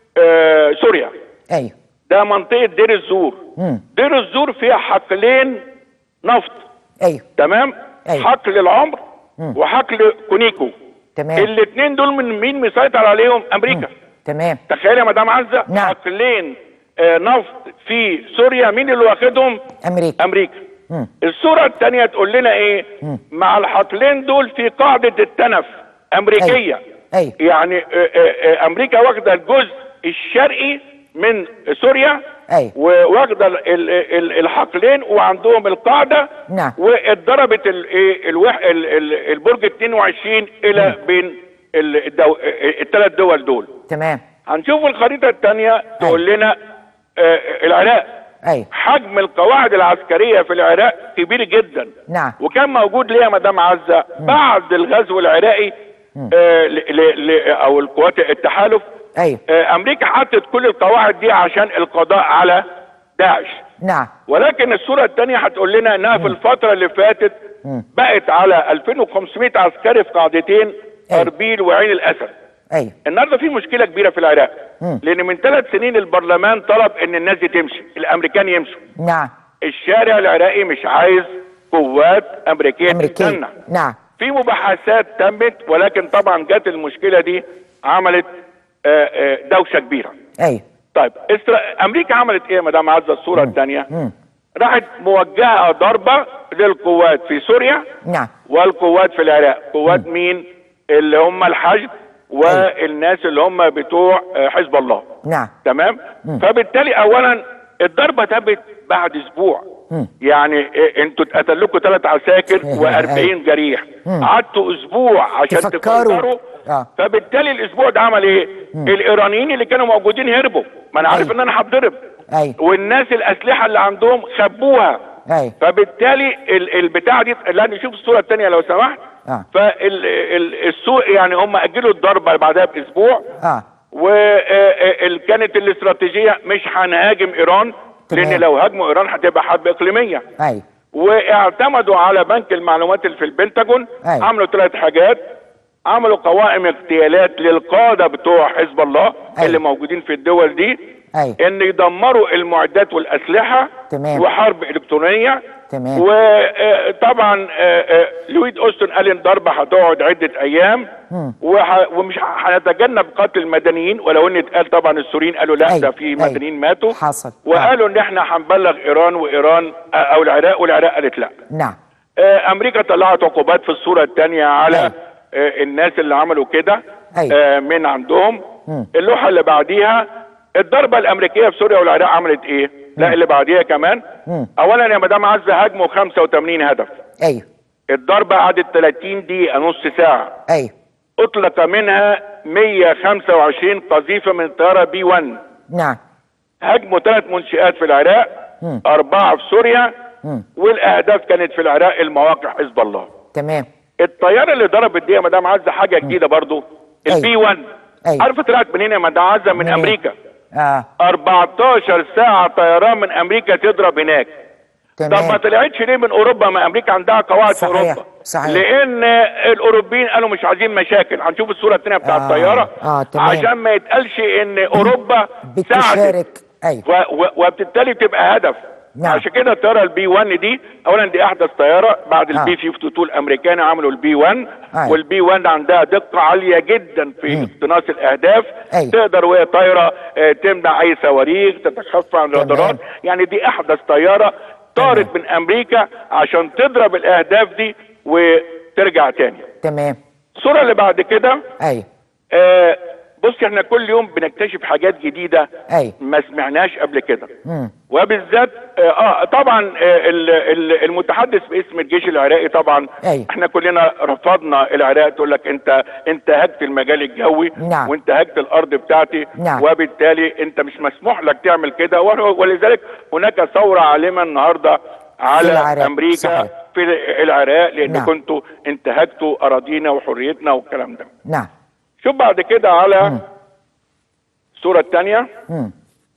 آه سوريا. ايوه. ده منطقه دير الزور. مم. دير الزور فيها حقلين نفط. ايوه. تمام. أيوة. حقل العمر وحقل كونيكو. تمام. الاثنين دول من مين مسيطر عليهم؟ امريكا. مم. تمام. تخيل يا مدام عزه. نعم. حقلين آه نفط في سوريا، مين اللي واخدهم؟ امريكا. امريكا. مم. الصورة الثانية تقول لنا ايه؟ مم. مع الحقلين دول في قاعدة التنف امريكية. أيوة. أيوة. يعني آه، آه، امريكا واخدة الجزء الشرقي من سوريا. أيوة. وواخدة ال- ال- ال- الحقلين وعندهم القاعدة. نعم. واتضربت ال- إيه، الوح- ال- ال- البرج اثنين وعشرين الى بين ال- الدو... الثلاث دول دول. تمام. هنشوف الخريطة الثانية تقول لنا آه، العراق. ايوه. حجم القواعد العسكرية في العراق كبير جدا. نعم. وكان موجود ليه يا مدام عزة بعد الغزو العراقي آه ل ل ل او القوات التحالف. ايوه. آه امريكا حطت كل القواعد دي عشان القضاء على داعش. نعم. ولكن الصورة الثانية هتقول لنا انها في الفترة اللي فاتت بقت على ألفين وخمسمائة عسكري في قاعدتين أيوة. اربيل وعين الاسد. ايوه. النهارده في مشكله كبيره في العراق. مم. لان من ثلاث سنين البرلمان طلب ان الناس دي تمشي، الامريكان يمشوا. نعم. الشارع العراقي مش عايز قوات امريكيه امريكيه. تمنع. نعم. في مباحثات تمت، ولكن طبعا جت المشكله دي عملت آه، آه، دوشه كبيره. ايوه. طيب إسرا... امريكا عملت ايه يا مدام عزه؟ الصوره الثانيه مم. راحت موجهه ضربه للقوات في سوريا نعم. والقوات في العراق. قوات مين؟ اللي هم الحشد والناس اللي هم بتوع آه، حزب الله. نعم. تمام. فبالتالي اولا الضربه تمت بعد اسبوع. مم. يعني إيه، انتوا اتقتل لكم ثلاث عساكر وأربعين جريح. قعدتوا اسبوع عشان تفكروا. تفكروا. آه. فبالتالي الاسبوع ده عمل ايه؟ الايرانيين اللي كانوا موجودين هربوا. ما انا عارف أيوة. ان انا هتضرب. ايوه. والناس الاسلحه اللي عندهم خبوها. ايوه. فبالتالي ال- البتاع دي، لا نشوف الصوره الثانيه لو سمحت. آه. فالسوق يعني هم اجلوا الضربه بعدها باسبوع. اه. وكانت الاستراتيجيه مش هنهاجم ايران، تمام. لان لو هاجموا ايران هتبقى حرب اقليميه. ايوه. واعتمدوا على بنك المعلومات اللي في البنتاجون. أيوة. عملوا ثلاث حاجات. عملوا قوائم اغتيالات للقاده بتوع حزب الله. أيوة. اللي موجودين في الدول دي. أيوة. ان يدمروا المعدات والاسلحه. تمام. وحرب الكترونيه. تمام. وطبعا لويد اوستن قال ان ضربه هتقعد عده ايام. وح- ومش هنتجنب قتل المدنيين، ولو ان اتقال طبعا السوريين قالوا لا أيوة. ده في أيوة. مدنيين ماتوا. حصل. وقالوا ان احنا هنبلغ ايران وايران او العراق، والعراق قالت لا. نعم. آه، امريكا طلعت عقوبات في الصوره الثانيه على أيوة. آه، الناس اللي عملوا كده. أيوة. آه، من عندهم. اللوحه اللي بعديها الضربه الامريكيه في سوريا والعراق عملت ايه؟ لا اللي بعديها كمان. اولا يا مدام عزه هاجموا خمسة وثمانين هدف. ايوه. الضربه قعدت ثلاثين دقيقه، نص ساعه. ايوه. اطلق منها مية وخمسة وعشرين قذيفه من طياره بي واحد. نعم. هاجموا ثلاث منشآت في العراق. اربعه في سوريا. والاهداف كانت في العراق المواقع حزب الله. تمام. الطياره اللي ضربت دي يا مدام عزه حاجه جديده برضو. أيوة. البي واحد. أيوة. عارفه طلعت منين يا مدام عزه؟ من منين؟ امريكا. اه. أربعتاشر ساعه طيران من امريكا تضرب هناك. طب ما تمام. طلعتش ليه من اوروبا؟ ما امريكا عندها قواعد في صحيح. اوروبا. صحيح. لان الاوروبيين قالوا مش عايزين مشاكل. هنشوف الصوره الثانيه بتاع آه. الطياره. آه، تمام. عشان ما يتقالش ان اوروبا ساعدت. بتشارك. ايوه. و- و- وبالتالي تبقى هدف. نعم. عشان كده الطياره البي واحد دي اولا دي احدث طياره بعد آه. البي خمسين اتنين الامريكان عملوا البي واحد. أيوة. والبي واحد عندها دقه عاليه جدا في اقتناص الاهداف. أيوة. تقدر وهي طايره آه، تمنع اي صواريخ، تتخفى عن تمام. الرادارات. يعني دي احدث طياره طارت تمام. من امريكا عشان تضرب الاهداف دي وترجع تاني. تمام. الصوره اللي بعد كده ايوه. آه بص احنا كل يوم بنكتشف حاجات جديده أيوة. ما سمعناش قبل كده. مم. وبالذات اه, آه طبعا آه ال- ال- المتحدث باسم الجيش العراقي طبعا. أيوة. احنا كلنا رفضنا العراق تقول لك انت انت هجت المجال الجوي. نعم. وانت هجت الارض بتاعتي. نعم. وبالتالي انت مش مسموح لك تعمل كده. ولذلك هناك ثوره عالمه النهارده على العراق. امريكا صحيح. في العراق، لان نعم. كنتوا انتهكتوا اراضينا وحريتنا والكلام ده. نعم. شوف بعد كده على مم. الصوره الثانيه. امم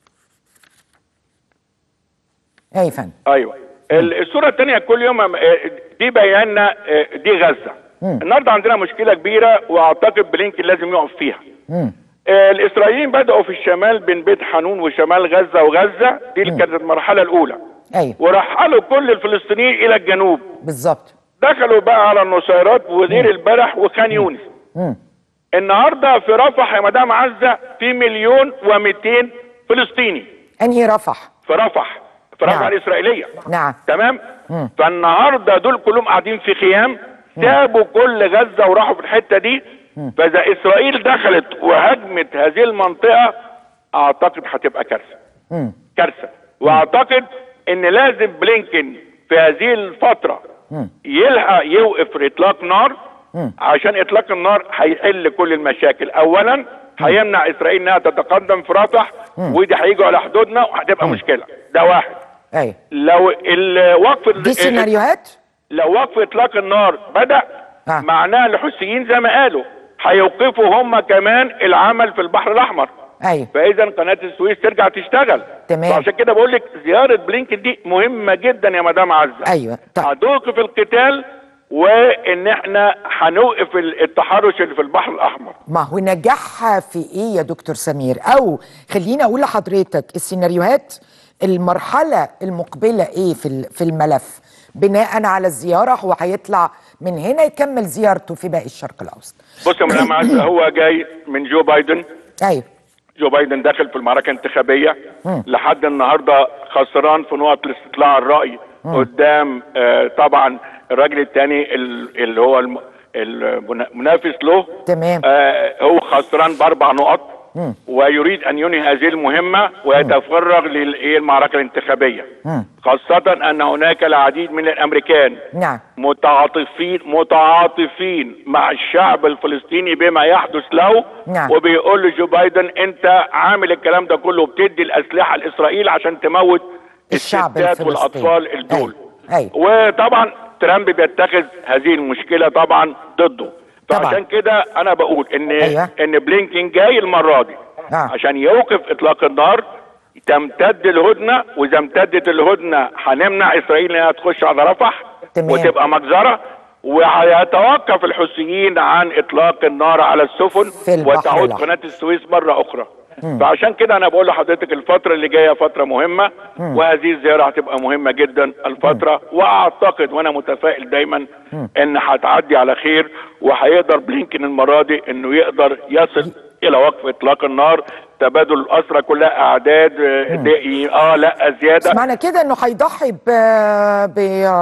اي فندم. ايوه ال- الصوره الثانيه كل يوم أم- دي بينا دي غزه. مم. النهارده عندنا مشكله كبيره، واعتقد بلينكن لازم يقف فيها. امم آه، الاسرائيليين بداوا في الشمال بين بيت حانون وشمال غزه وغزه، دي اللي كانت المرحله الاولى، ايوه ورحلوا كل الفلسطينيين الى الجنوب. بالظبط. دخلوا بقى على النصيرات ودير البلح وخان يونس. امم النهارده في رفح يا مدام عزه في مليون ومئتين فلسطيني انهي رفح؟ في رفح، في رفح نعم. الاسرائيليه. نعم. تمام. مم. فالنهارده دول كلهم قاعدين في خيام، سابوا كل غزه وراحوا في الحته دي. فاذا اسرائيل دخلت وهجمت هذه المنطقه اعتقد هتبقى كارثه. امم كارثه. واعتقد ان لازم بلينكن في هذه الفتره مم. يلحق يوقف اطلاق نار، مم. عشان اطلاق النار هيحل كل المشاكل. اولا هيمنع اسرائيل انها تتقدم في رفح، ودي هيجوا على حدودنا وهتبقى مشكله. ده واحد. ايوه لو الوقف دي سيناريوهات. لو وقف اطلاق النار بدا آه. معناها الحوثيين زي ما قالوا هيوقفوا هم كمان العمل في البحر الاحمر. ايوه فاذا قناه السويس ترجع تشتغل. تمام. وعشان كده بقول لك زياره بلينكن دي مهمه جدا يا مدام عزه. ايوه طيب. هتوقف القتال، وان احنا هنوقف التحرش اللي في البحر الاحمر. ما هو نجاحها في ايه يا دكتور سمير؟ او خليني اقول لحضرتك السيناريوهات، المرحله المقبله ايه في ال- في الملف بناء على الزياره. هو هيطلع من هنا يكمل زيارته في باقي الشرق الاوسط. بص يا مدام عزه، هو جاي من جو بايدن. ايوه جو بايدن داخل في المعركه الانتخابيه لحد النهارده خسران في نقط الاستطلاع الراي قدام آه طبعا الراجل الثاني اللي هو الم- المنافس له. تمام. آه هو خسران باربع نقط، ويريد ان ينهي هذه المهمه ويتفرغ للمعركه الانتخابيه، خاصه ان هناك العديد من الامريكان نعم. متعاطفين متعاطفين مع الشعب الفلسطيني بما يحدث له. نعم. وبيقول لجو بايدن انت عامل الكلام ده كله وبتدي الاسلحه لاسرائيل عشان تموت الشعب الستات الفلسطيني. والاطفال الدول. أيوة. وطبعا ترامب بيتخذ هذه المشكله طبعا ضده. طبعاً. فعشان كده انا بقول ان أيوة. ان بلينكن جاي المره دي آه. عشان يوقف اطلاق النار، تمتد الهدنه، واذا امتدت الهدنه هنمنع اسرائيل انها تخش على رفح تمام. وتبقى مجزره، وهيتوقف الحوثيين عن اطلاق النار على السفن في البحر وتعود الأحمر. قناه السويس مره اخرى. فعشان كده انا بقول لحضرتك الفتره اللي جايه فتره مهمه، وهذه الزياره هتبقى مهمه جدا الفتره. واعتقد وانا متفائل دايما ان هتعدي على خير، وهيقدر بلينكن المره دي انه يقدر يصل الى وقف اطلاق النار، تبادل الاسرى كلها اعداد آه، دي- اه لا بس زياده. معنى كده انه هيضحي ب ب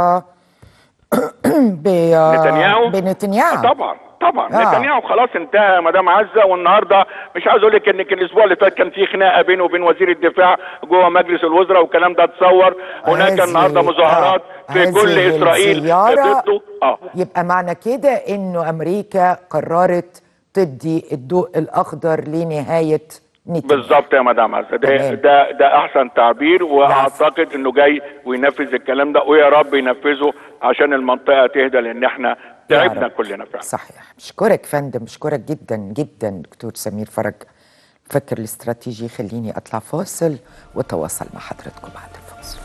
ب نتنياهو؟ بنتنياهو. طبعا طبعا آه. نتنياهو خلاص انتهى يا مدام عزه. والنهارده مش عايز اقول لك ان كان الاسبوع اللي فات كان في خناقه بينه وبين وزير الدفاع جوه مجلس الوزراء، والكلام ده اتصور. هناك هذه- النهارده مظاهرات آه. في كل هذه اسرائيل الزيارة ضده. اه يبقى معنى كده انه امريكا قررت تدي الضوء الاخضر لنهايه نتنياهو. بالظبط يا مدام عزه، ده تمام. ده ده احسن تعبير. واعتقد انه جاي وينفذ الكلام ده، ويا رب ينفذه عشان المنطقه تهدى، لان احنا يا تعبنا رب. كلنا فعلا. صحيح. بشكرك فندم، بشكرك جدا جدا دكتور سمير فرج، فكر الاستراتيجي. خليني اطلع فاصل وتواصل مع حضراتكم بعد الفاصل.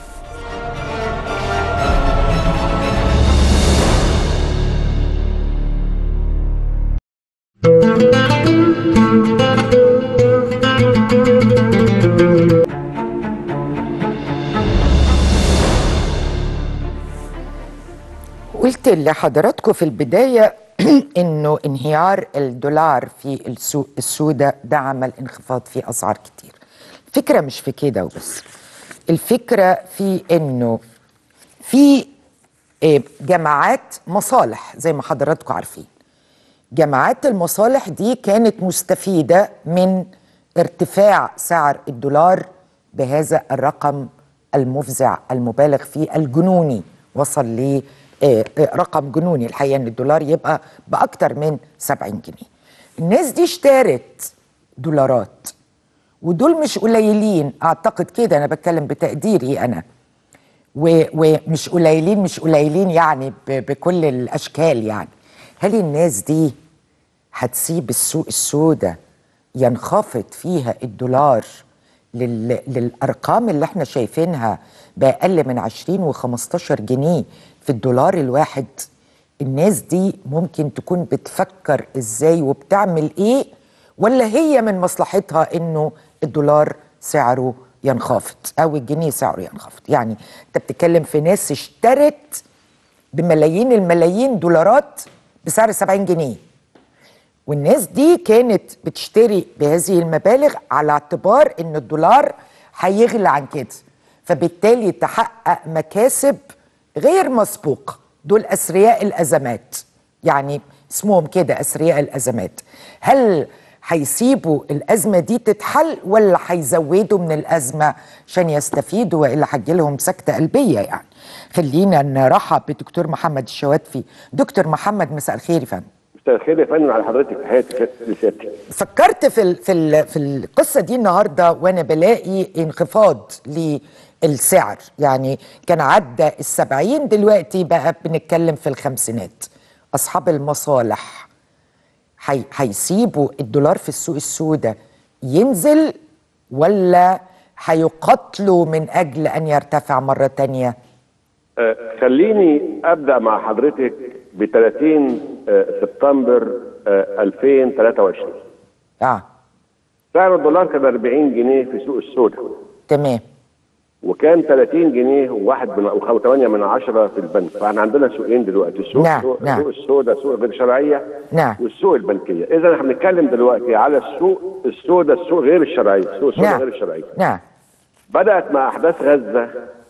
قلت لحضراتكم في البداية انه انهيار الدولار في السوق السوداء ده عمل انخفاض في اسعار كتير. الفكرة مش في كده وبس، الفكرة في انه في آه، جماعات مصالح زي ما حضراتكم عارفين. جماعات المصالح دي كانت مستفيدة من ارتفاع سعر الدولار بهذا الرقم المفزع المبالغ فيه الجنوني، وصل ل آه، آه، رقم جنوني الحقيقة ان الدولار يبقى بأكتر من سبعين جنيه. الناس دي اشترت دولارات، ودول مش قليلين اعتقد كده، انا بتكلم بتقديري انا، ومش قليلين مش قليلين يعني بكل الاشكال يعني. هل الناس دي هتسيب السوق السوداء ينخفض فيها الدولار لل... للارقام اللي احنا شايفينها باقل من عشرين وخمستاشر جنيه في الدولار الواحد؟ الناس دي ممكن تكون بتفكر ازاي وبتعمل ايه، ولا هي من مصلحتها انه الدولار سعره ينخفض او الجنيه سعره ينخفض؟ يعني انت بتتكلم في ناس اشترت بملايين الملايين دولارات بسعر سبعين جنيه، والناس دي كانت بتشتري بهذه المبالغ على اعتبار ان الدولار هيغلى عن كده، فبالتالي تحقق مكاسب غير مسبوقة. دول أثرياء الأزمات، يعني اسمهم كده أثرياء الأزمات. هل هيسيبوا الأزمة دي تتحل ولا هيزودوا من الأزمة عشان يستفيدوا وإلا هتجيلهم سكتة قلبية؟ يعني خلينا نرحب بدكتور محمد الشواتفي. دكتور محمد، مساء الخير يا فندم. مساء الخير يا فندم على حضرتك. تحياتي لسيادتك. فكرت في ال في ال في القصة دي النهارده وأنا بلاقي انخفاض للسعر، يعني كان عدى السبعين دلوقتي بقى بنتكلم في الخمسينات. أصحاب المصالح هيسيبوا الدولار في السوق السوداء ينزل ولا هيقاتلوا من أجل أن يرتفع مرة تانية؟ آه خليني أبدأ مع حضرتك ب ثلاثين آه سبتمبر آه ألفين وثلاثة وعشرين. اه سعر الدولار كان أربعين جنيه في سوق السوداء. تمام. وكان ثلاثين جنيه وواحد من او ثمانية من عشرة في البنك. فاحنا عندنا سوقين دلوقتي، السوق نعم. سوق, نعم. سوق السوداء، سوق غير شرعيه، نعم. والسوق البنكيه. اذا احنا بنتكلم دلوقتي على السوق السوداء، السوق غير الشرعيه، سوق السوداء. نعم. غير الشرعيه. نعم. بدات مع احداث غزه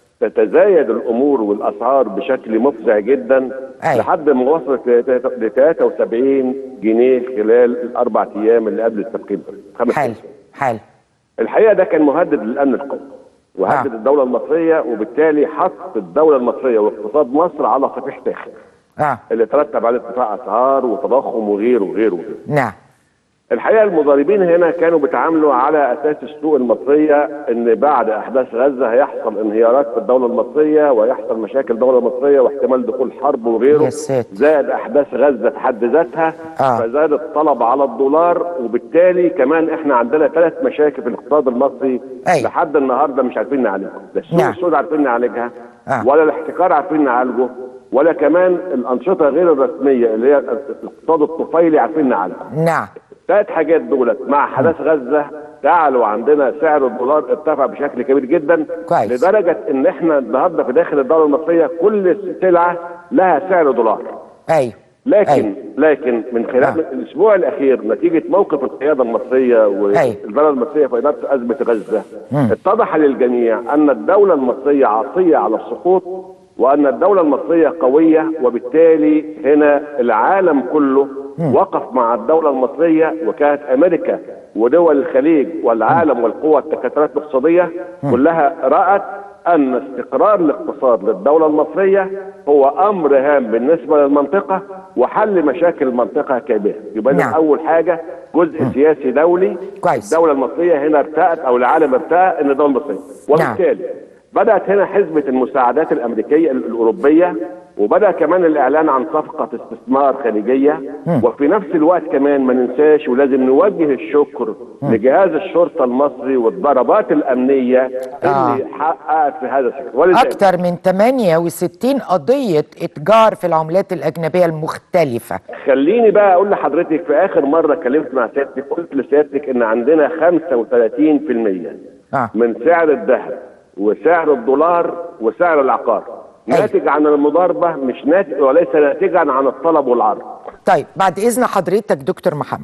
تتزايد الامور والاسعار بشكل مفزع جدا. أي. لحد ما وصلت ل ثلاثة وسبعين جنيه خلال الاربع ايام اللي قبل التفكير. حلو حلو. الحقيقه ده كان مهدد للامن القومي وهدد آه. الدولة المصرية، وبالتالي حط الدولة المصرية واقتصاد مصر على صفيح داخل. آه. اللي ترتب على ارتفاع اسعار وتضخم وغيره وغيره وغيره. نعم. الحقيقة المضاربين هنا كانوا بيتعاملوا على اساس السوق المصرية ان بعد احداث غزة هيحصل انهيارات في الدولة المصرية ويحصل مشاكل الدولة المصرية واحتمال دخول حرب وغيره. زائد احداث غزة في حد ذاتها. آه. فزاد الطلب على الدولار، وبالتالي كمان احنا عندنا ثلاث مشاكل في الاقتصاد المصري. أي. لحد النهارده مش عارفين نعالجها، لا السوق نعم. السوداء عارفين نعالجها. آه. ولا الاحتكار عارفين نعالجه، ولا كمان الانشطه غير الرسميه اللي هي الاقتصاد الطفيلي عارفين نعالجه. نعم. ثلاث حاجات دولت مع حدث غزه جعلوا عندنا سعر الدولار ارتفع بشكل كبير جدا. كويس. لدرجه ان احنا النهارده في داخل الدوله المصريه كل سلعه لها سعر دولار. ايوه. لكن أيوة. لكن من خلال آه. الاسبوع الاخير نتيجه موقف القياده المصريه والدوله المصريه في اداره ازمه غزه، اتضح للجميع ان الدوله المصريه عاصيه على السقوط، وان الدوله المصريه قويه، وبالتالي هنا العالم كله وقف مع الدوله المصريه. وكانت امريكا ودول الخليج والعالم والقوى التكتلات الاقتصاديه كلها رأت ان استقرار الاقتصاد للدولة المصرية هو امر هام بالنسبة للمنطقة وحل مشاكل المنطقة كبيرة. يبقى نعم. اول حاجة جزء م. سياسي دولي. كويس. الدولة المصرية هنا ارتأت او العالم ارتأى ان الدولة المصرية، وبالتالي نعم. بدأت هنا حزمة المساعدات الامريكية الاوروبية، وبدأ كمان الاعلان عن صفقة استثمار خارجية. م. وفي نفس الوقت كمان ما ننساش ولازم نوجه الشكر م. لجهاز الشرطة المصري والضربات الامنية آه. اللي حققت في هذا السكتور. اكثر من ثمانية وستين قضية اتجار في العملات الاجنبية المختلفة. خليني بقى اقول لحضرتك، في اخر مرة كلمت مع سيادتك قلت لسيادتك ان عندنا خمسة وثلاثين بالمئة آه. من سعر الذهب وسعر الدولار وسعر العقار ناتج عن المضاربة، مش ناتج وليس ناتجا عن الطلب والعرض. طيب بعد إذن حضرتك دكتور محمد،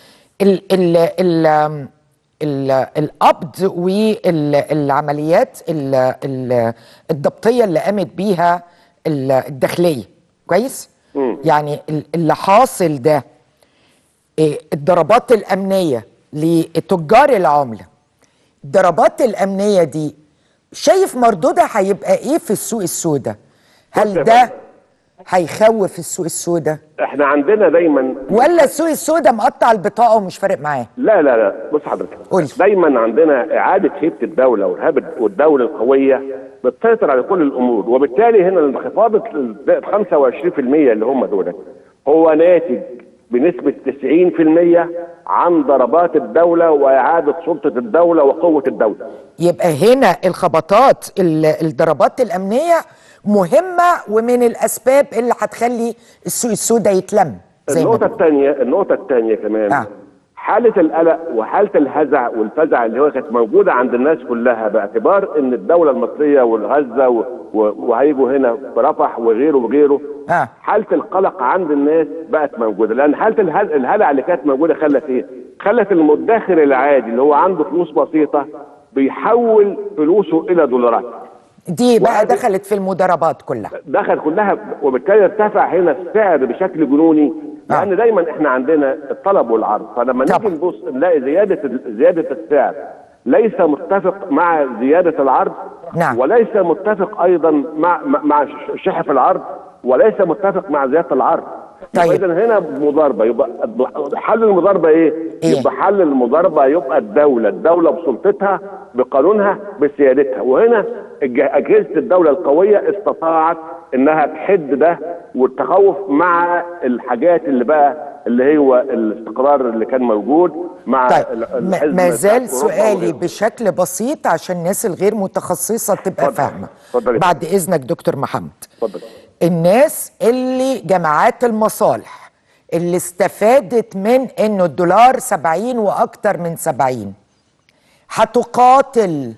ال ال ال ال القبض والعمليات الضبطية اللي قامت بيها الداخلية كويس؟ م. يعني اللي حاصل ده الضربات الأمنية لتجار العملة، الضربات الأمنية دي شايف مردودها هيبقى ايه في السوق السوداء؟ هل ده هيخوف السوق السوداء؟ احنا عندنا دايما ولا السوق السوداء مقطع البطاقه ومش فارق معاه؟ لا لا لا بص حضرتك، دايما عندنا اعاده هيبه الدوله والهبه والدوله القويه بتسيطر على كل الامور، وبالتالي هنا انخفاض ال خمسة وعشرين في المية اللي هم دول هو ناتج بنسبه تسعين في المية عن ضربات الدوله واعاده سلطه الدوله وقوه الدوله. يبقى هنا الخبطات الضربات الامنيه مهمه ومن الاسباب اللي هتخلي السوق السوداء يتلم. زي النقطه الثانيه النقطه الثانيه كمان آه. حالة القلق وحالة الهزع والفزع اللي هو كانت موجودة عند الناس كلها باعتبار ان الدولة المصرية والغزة وهيجوا هنا برفح وغيره وغيره آه. حالة القلق عند الناس بقت موجودة، لان حالة الهلع اللي كانت موجودة خلت ايه؟ خلت المدخر العادي اللي هو عنده فلوس بسيطة بيحول فلوسه الى دولارات. دي بقى دخلت في المضاربات كلها. دخل كلها، وبالتالي ارتفع هنا السعر بشكل جنوني، لان دايما احنا عندنا الطلب والعرض، فلما نيجي نبص نلاقي زياده زياده السعر ليس متفق مع زياده العرض. نعم. وليس متفق ايضا مع مع شحف العرض، وليس متفق مع زياده العرض. طيب اذا هنا مضاربه، يبقى حل المضاربه ايه؟ إيه؟ يبقى حل المضاربه يبقى الدوله، الدوله بسلطتها بقانونها بسيادتها، وهنا اجهزه الدوله القويه استطاعت انها تحد ده والتخوف مع الحاجات اللي بقى اللي هو الاستقرار اللي كان موجود مع. طيب ما زال سؤالي بشكل بسيط عشان الناس الغير متخصصه تبقى فاهمه. بعد اذنك دكتور محمد. اتفضل. الناس اللي جماعات المصالح اللي استفادت من انه الدولار سبعين واكتر من سبعين هتقاتل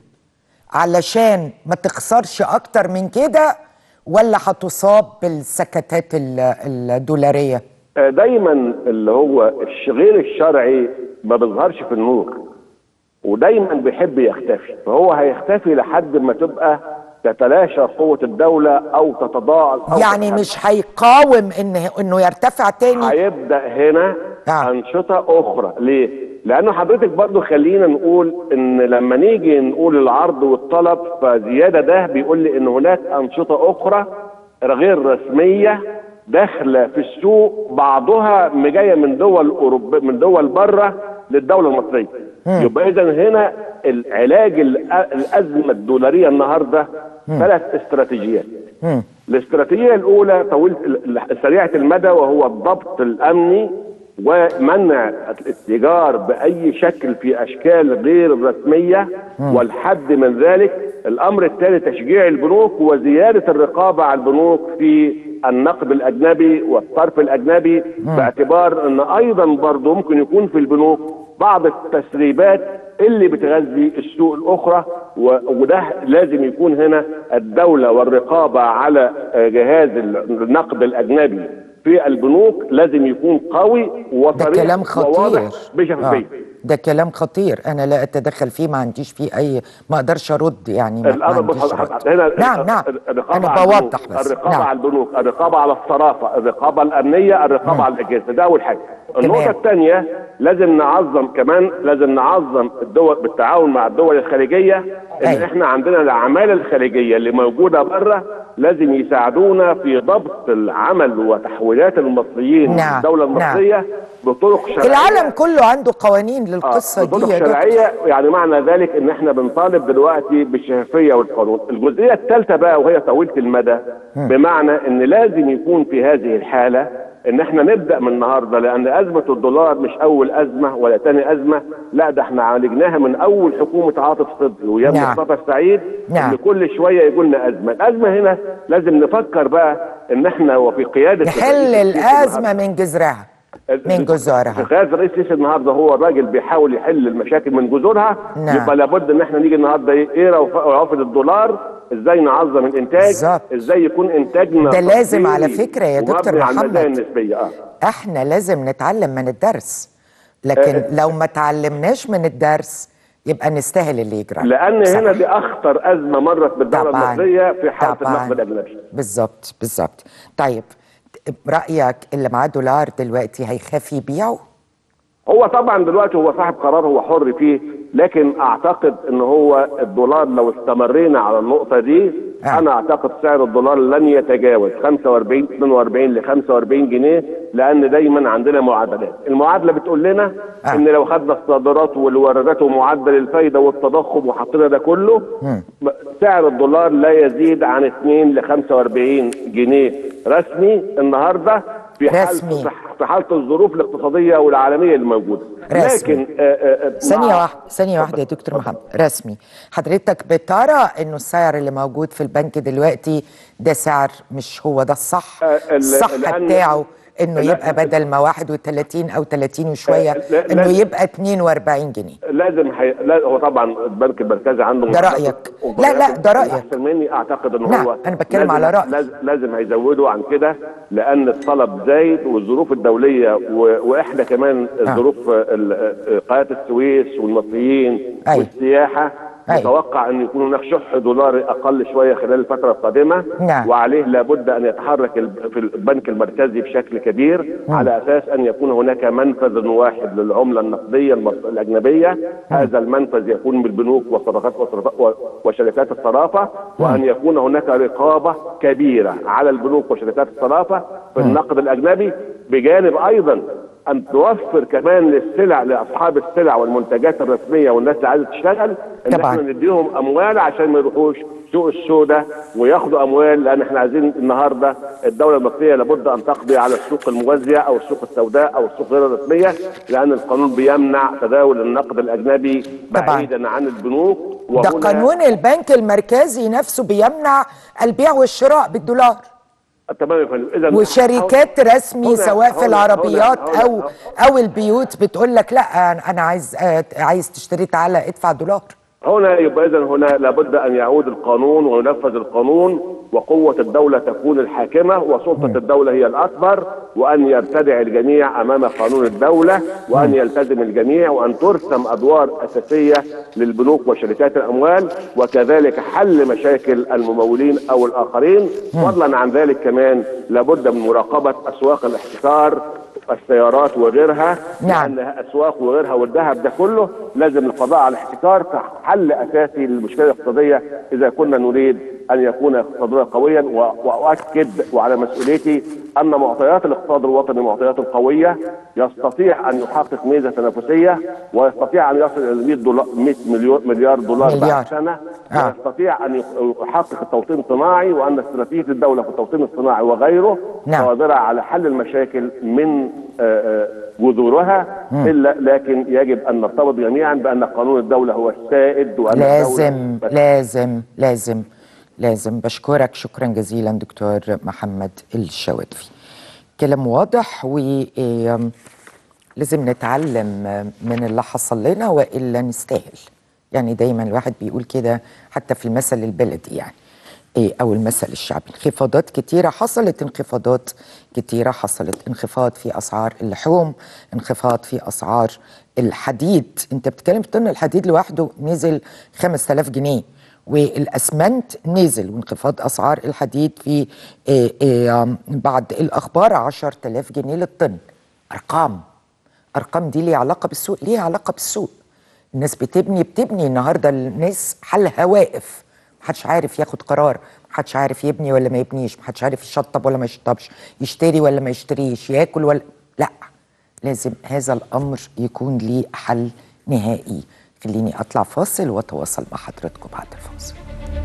علشان ما تخسرش اكتر من كده، ولا هتصاب بالسكتات الدولاريه؟ دايما اللي هو غير الشرعي ما بيظهرش في النور، ودايما بيحب يختفي، فهو هيختفي لحد ما تبقى تتلاشى قوة الدولة أو تتضاعف أو يعني تتحدث. مش هيقاوم إنه إنه يرتفع تاني؟ هيبدأ هنا آه. أنشطة أخرى. ليه؟ لأنه حضرتك برضو خلينا نقول إن لما نيجي نقول العرض والطلب فزيادة، ده بيقول لي إن هناك أنشطة أخرى غير رسمية داخلة في السوق، بعضها جاية من دول أوروبا من دول بره للدولة المصرية. يبقى إذا هنا العلاج الأزمة الدولارية النهارده ثلاث استراتيجيات. مم. الاستراتيجية الأولى طويلة سريعة المدى، وهو الضبط الأمني ومنع الاتجار بأي شكل في أشكال غير رسمية، مم. والحد من ذلك. الأمر الثاني تشجيع البنوك وزيادة الرقابة على البنوك في النقد الأجنبي والصرف الأجنبي، مم. باعتبار أن أيضا برضه ممكن يكون في البنوك بعض التسريبات اللي بتغذي السوق الاخرى، وده لازم يكون هنا الدوله والرقابه على جهاز النقد الاجنبي في البنوك لازم يكون قوي وصريح. ده كلام خطير بشفافيه. آه. ده كلام خطير، انا لا اتدخل فيه، ما عنديش فيه اي، ما اقدرش ارد يعني. ما الامر هنا نعم نعم انا بوضح بس. الرقابه نعم. على البنوك، الرقابه على الصرافه، الرقابه الامنيه، الرقابه مم. على الاجهزه، ده اول حاجه. النقطه الثانيه لازم نعظم كمان، لازم نعظم الدول بالتعاون مع الدول الخليجيه، ان أي. احنا عندنا العماله الخليجيه اللي موجوده بره لازم يساعدونا في ضبط العمل وتحويلات المصريين نعم. الدوله المصريه نعم. بطرق شرعيه. العالم كله عنده قوانين للقصه آه. بطرق دي شرعيه، يعني معنى ذلك ان احنا بنطالب دلوقتي بالشفافيه والقانون. الجزئيه الثالثه بقى وهي طويله المدى، م. بمعنى ان لازم يكون في هذه الحاله ان احنا نبدا من النهارده، لان ازمه الدولار مش اول ازمه ولا ثاني ازمه، لا ده احنا عالجناها من اول حكومه عاطف صدقي ويام نعم. مصطفى السعيد. نعم. ان كل شويه يقول لنا ازمه، الازمه هنا لازم نفكر بقى ان احنا وفي قياده نحل الازمه من جذرها من جذورها. في قياده الرئيس السيسي النهارده هو الراجل بيحاول يحل المشاكل من جذورها. نعم. يبقى لابد ان احنا نيجي النهارده ايه روافد الدولار، ازاي نعظم الانتاج، بالزبط. ازاي يكون انتاجنا ده لازم على فكره يا دكتور محمد النسبية. آه. احنا لازم نتعلم من الدرس، لكن آه. لو ما تعلمناش من الدرس يبقى نستاهل اللي يجرى، لان بصراحة. هنا دي اخطر ازمه مرت بالدوله المصريه في حاله النقد الاجنبي. بالظبط بالظبط. طيب رايك اللي معاه دولار دلوقتي هيخاف يبيعه؟ هو طبعا دلوقتي هو صاحب قرار، هو حر فيه، لكن اعتقد ان هو الدولار لو استمرينا على النقطه دي آه. انا اعتقد سعر الدولار لن يتجاوز خمسة وأربعين اثنين وأربعين ل خمسة وأربعين جنيه، لان دايما عندنا معادلات. المعادله بتقول لنا آه. ان لو خدنا الصادرات والواردات ومعدل الفايده والتضخم وحطينا ده كله م. سعر الدولار لا يزيد عن اتنين ل خمسة واربعين جنيه رسمي النهارده في حاله في حاله الظروف الاقتصاديه والعالميه اللي موجوده. رسمي. لكن ثانيه واحده ثانيه واحده يا دكتور محمد، رسمي. حضرتك بترى انه السعر اللي موجود في البنك دلوقتي ده سعر مش هو ده الصح؟ الصح بتاعه انه يبقى بدل ما واحد وتلاتين او تلاتين وشويه انه يبقى اتنين واربعين جنيه. لازم حي... لا هو طبعا البنك المركزي عنده ده رايك؟ لا لا ده رايك احسن مني. اعتقد انه نعم. هو انا بتكلم على رايي. لازم, لازم هيزودوا عن كده لان الطلب زايد والظروف الدوليه و... واحنا كمان ظروف آه. قناه السويس والمصريين أي. والسياحه متوقع ان يكون هناك شح دولاري اقل شويه خلال الفتره القادمه. نعم. وعليه لابد ان يتحرك في البنك المركزي بشكل كبير مم. على اساس ان يكون هناك منفذ واحد للعمله النقديه الاجنبيه. مم. هذا المنفذ يكون من البنوك وصرافات وشركات الصرافه، وان يكون هناك رقابه كبيره على البنوك وشركات الصرافه في النقد الاجنبي، بجانب ايضا ان توفر كمان للسلع لاصحاب السلع والمنتجات الرسميه والناس اللي عايزه تشتغل ان احنا نديهم اموال عشان ما يروحوش سوق السوداء وياخدوا اموال، لان احنا عايزين النهارده الدوله المصريه لابد ان تقضي على السوق الموازيه او السوق السوداء او السوق غير الرسميه، لان القانون بيمنع تداول النقد الاجنبي بعيدا عن البنوك. ده قانون البنك المركزي نفسه بيمنع البيع والشراء بالدولار. تمام يا فندم. اذا وشركات رسمي سواء في العربيات هنا او او البيوت بتقول لك لا انا عايز عايز تشتري تعالى ادفع دولار. هنا يبقى اذا هنا لابد ان يعود القانون وينفذ القانون وقوه الدوله تكون الحاكمه وسلطه م. الدوله هي الاكبر، وان يرتدع الجميع امام قانون الدوله، وان م. يلتزم الجميع، وان ترسم ادوار اساسيه للبنوك وشركات الاموال، وكذلك حل مشاكل الممولين او الاخرين. فضلا عن ذلك كمان لابد من مراقبه اسواق الاحتكار، السيارات وغيرها. نعم. لأن اسواق وغيرها والذهب ده كله لازم القضاء على الاحتكار كحل اساسي للمشكله الاقتصاديه اذا كنا نريد ان يكون اقتصادنا قويا. واؤكد وعلى مسؤوليتي ان معطيات الاقتصاد الوطني معطيات قويه، يستطيع ان يحقق ميزه تنافسيه، ويستطيع ان يصل الى مئة مليار دولار بعد سنه، آه. ويستطيع ان يحقق التوطين الصناعي، وان استراتيجيه الدوله في التوطين الصناعي وغيره نعم. قادره على حل المشاكل من جذورها. الا لكن يجب ان نرتبط جميعا بان قانون الدوله هو السائد، وان لازم لازم لازم لازم. بشكرك شكرا جزيلا دكتور محمد الشواتفي. كلام واضح، ولازم نتعلم من اللي حصل لنا والا نستاهل. يعني دايما الواحد بيقول كده حتى في المثل البلدي يعني ايه او المثل الشعبي. انخفاضات كتيره حصلت، انخفاضات كتيره حصلت، انخفاض في اسعار اللحوم، انخفاض في اسعار الحديد. انت بتتكلم في طن الحديد لوحده نزل خمسة آلاف جنيه، والاسمنت نزل، وانخفاض اسعار الحديد في إيه إيه بعد الاخبار عشرة آلاف جنيه للطن. ارقام ارقام دي ليها علاقه بالسوق، ليها علاقه بالسوق. الناس بتبني بتبني النهارده، الناس حالها واقف، محدش عارف ياخد قرار، محدش عارف يبني ولا ما يبنيش، محدش عارف يشطب ولا ما يشطبش، يشتري ولا ما يشتريش، ياكل ولا لا. لازم هذا الامر يكون ليه حل نهائي. خليني اطلع فاصل واتواصل مع حضراتكم بعد الفاصل.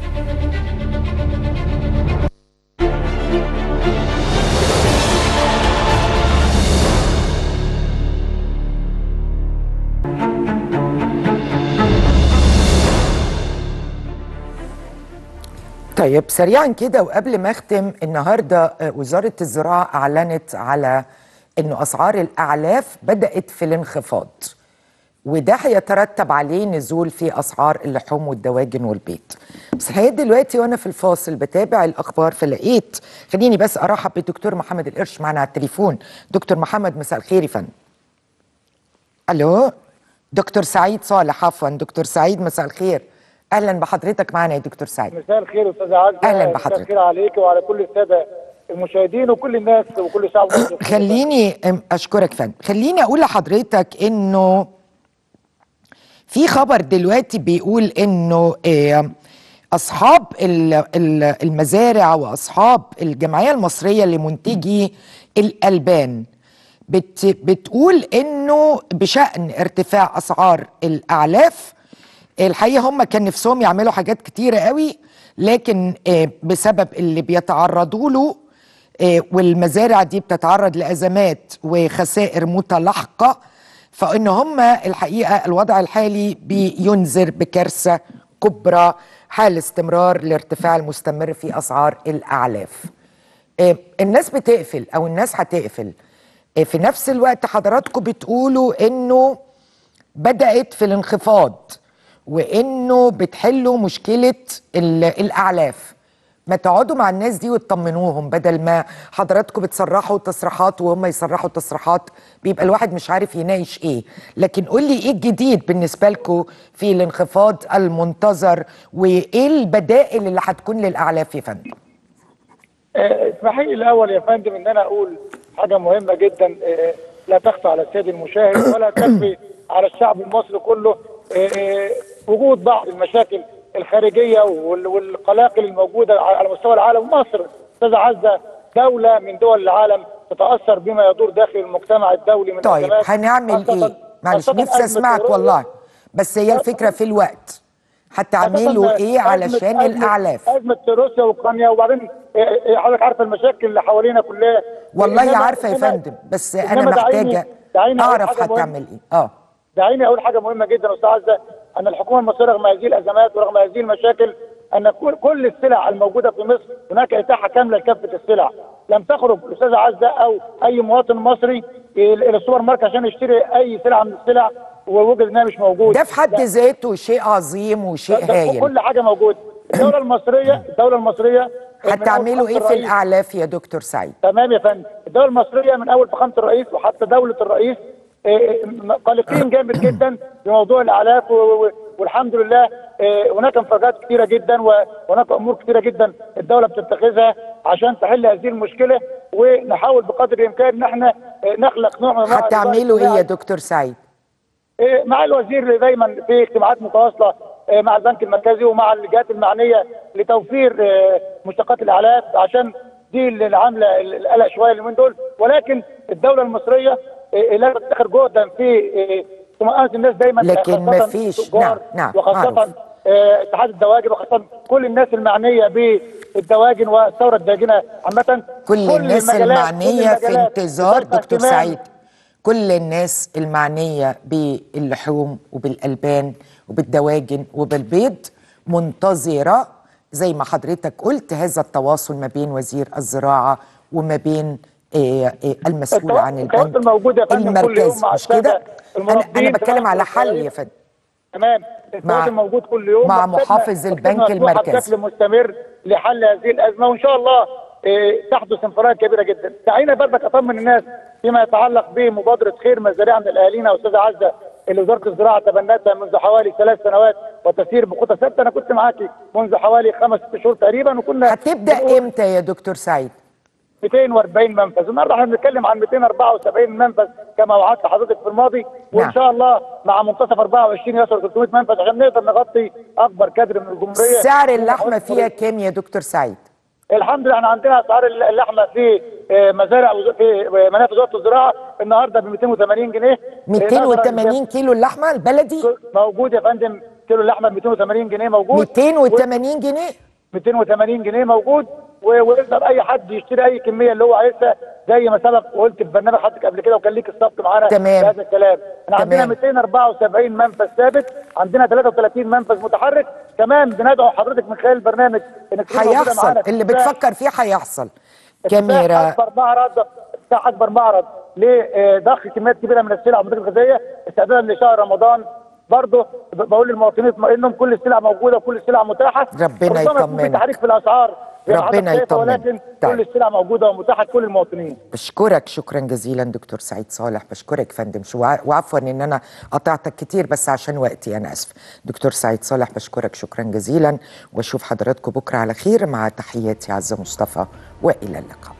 طيب سريعا كده وقبل ما اختم، النهارده وزاره الزراعه اعلنت على انه اسعار الاعلاف بدات في الانخفاض، وده هيترتب عليه نزول في اسعار اللحوم والدواجن والبيض. بس الحقيقه دلوقتي وانا في الفاصل بتابع الاخبار فلقيت، خليني بس ارحب بالدكتور محمد القرش معنا على التليفون. دكتور محمد مساء الخير يا فندم. الو دكتور سعيد صالح، عفوا دكتور سعيد مساء الخير. اهلا بحضرتك معنا يا دكتور سعيد. مساء الخير استاذ عزة. اهلا بحضرتك. مساء الخير عليك وعلى كل الساده المشاهدين وكل الناس وكل شعب مصر. خليني اشكرك فندم. خليني اقول لحضرتك انه في خبر دلوقتي بيقول انه اصحاب المزارع واصحاب الجمعيه المصريه لمنتجي الالبان بت بتقول انه بشان ارتفاع اسعار الاعلاف الحقيقه هم كان نفسهم يعملوا حاجات كتيره قوي، لكن بسبب اللي بيتعرضوا له والمزارع دي بتتعرض لازمات وخسائر متلاحقه، فان هم الحقيقه الوضع الحالي بينذر بكارثه كبرى حال استمرار الارتفاع المستمر في اسعار الاعلاف. الناس بتقفل او الناس هتقفل، في نفس الوقت حضراتكم بتقولوا انه بدأت في الانخفاض وانه بتحلوا مشكله الاعلاف. ما تقعدوا مع الناس دي وتطمنوهم، بدل ما حضراتكم بتصرحوا تصريحات وهم يصرحوا تصريحات بيبقى الواحد مش عارف يناقش ايه. لكن قول لي ايه الجديد بالنسبه لكم في الانخفاض المنتظر، وايه البدائل اللي هتكون للاعلاف يا فندم؟ اسمحي لي الاول يا فندم ان انا اقول حاجه مهمه جدا لا تخفى على السيد المشاهد ولا تخفي على الشعب المصري كله. وجود بعض المشاكل الخارجيه والقلاقل الموجوده على مستوى العالم. مصر استاذه عزه دوله من دول العالم تتاثر بما يدور داخل المجتمع الدولي من طيب هنعمل ايه؟ معلش نفسي اسمعك والله، بس هي الفكره في الوقت هتعملوا ايه علشان الاعلاف؟ ازمه روسيا واوكرانيا، وبعدين حضرتك عارفه المشاكل اللي حوالينا كلها. والله عارفه يا فندم، بس انا محتاجه اعرف هتعمل ايه. اه دعيني اقول حاجه مهمه جدا استاذ عزه، ان الحكومه المصريه رغم هذه الازمات ورغم هذه المشاكل ان كل السلع الموجوده في مصر هناك اتاحه كامله لكافه السلع. لم تخرج الاستاذه عزه او اي مواطن مصري الى السوبر ماركت عشان يشتري اي سلعه من السلع ووجد انها مش موجوده. ده في حد ذاته شيء عظيم وشيء هايل. كل حاجه موجوده. الدوله المصريه الدوله المصريه هتعملوا ايه في الاعلاف يا دكتور سعيد؟ تمام يا فندم. الدوله المصريه من اول فخامه الرئيس وحتى دوله الرئيس قلقين جامد جدا بموضوع الاعلاف، والحمد لله هناك مفاجآت كثيره جدا وهناك امور كثيره جدا الدوله بتتخذها عشان تحل هذه المشكله، ونحاول بقدر الامكان ان احنا نخلق نوع من هتعملوا ايه يا دكتور سعيد؟ مع الوزير دايما في اجتماعات متواصله مع البنك المركزي ومع الجهات المعنيه لتوفير مشتقات الاعلاف، عشان دي اللي عامله القلق شويه اليومين دول. ولكن الدوله المصريه لا تفتخر جهدا في طمأنينة الناس دايما، لكن ما فيش. نعم نعم وخاصه اتحاد الدواجن وخاصه كل الناس المعنيه بالدواجن والثوره الداجنه عامه. كل, كل الناس المعنيه في انتظار دكتور سعيد، كل الناس المعنيه باللحوم وبالالبان وبالدواجن وبالبيض منتظره زي ما حضرتك قلت هذا التواصل ما بين وزير الزراعه وما بين إيه إيه المسؤول عن البنك المركزي. مش كده؟ انا, أنا بتكلم على حل يا فندم. تمام. التواصل موجود كل يوم مع محافظ البنك المركزي بشكل مستمر لحل هذه الازمه، وان شاء الله إيه تحدث انفراجات كبيره جدا. دعينا برضك اطمن الناس فيما يتعلق بمبادره خير مزارعنا لاهالينا استاذه عزه اللي وزاره الزراعه تبنتها منذ حوالي ثلاث سنوات وتسير بخطى ثابته. انا كنت معاكي منذ حوالي خمس ست شهور تقريبا، وكنا هتبدا امتى يا دكتور سعيد؟ مئتين وأربعين منفذ. النهارده احنا بنتكلم عن مئتين وأربعة وسبعين منفذ كما وعدت حضرتك في الماضي، وان نعم. شاء الله مع منتصف أربعة وعشرين يصل ثلاثمئة منفذ عشان نقدر نغطي اكبر كادر من الجمهوريه. سعر اللحمه فيها كام يا دكتور سعيد؟ الحمد لله احنا عندنا اسعار اللحمه في مزارع في منافذ وزاره الزراعه النهارده ب مئتين وثمانين جنيه. مئتين وثمانين كيلو اللحمه البلدي موجود يا فندم. كيلو اللحمه ب مئتين وثمانين جنيه موجود. مئتين وثمانين جنيه مئتين وثمانين جنيه موجود، ويقدر اي حد يشتري اي كميه اللي هو عايزها زي ما سبق وقلت في برنامج حضرتك قبل كده وكان ليك السبق معانا تمام في هذا الكلام. احنا عندنا مئتين وأربعة وسبعين منفذ ثابت، عندنا ثلاثة وثلاثين منفذ متحرك. كمان بندعو حضرتك من خلال البرنامج انك هيحصل اللي بتفكر فيه هيحصل. كاميرا اكبر معرض افتتاح اكبر معرض لضخ كميات كبيره من السلع والمنتجات الغذائيه استعدادا لشهر رمضان. برضه بقول للمواطنين اطمئنوا كل السلع موجوده وكل السلع متاحه. ربنا يطمنك. في تحريك في الاسعار ربنا يطمنك. ولكن طيب. كل السلع موجوده ومتاحه لكل المواطنين. بشكرك شكرا جزيلا دكتور سعيد صالح. بشكرك فندم. شو وعفوا ان انا قطعتك كتير بس عشان وقتي انا اسف. دكتور سعيد صالح بشكرك شكرا جزيلا، واشوف حضراتكم بكره على خير. مع تحياتي عزه مصطفى والى اللقاء.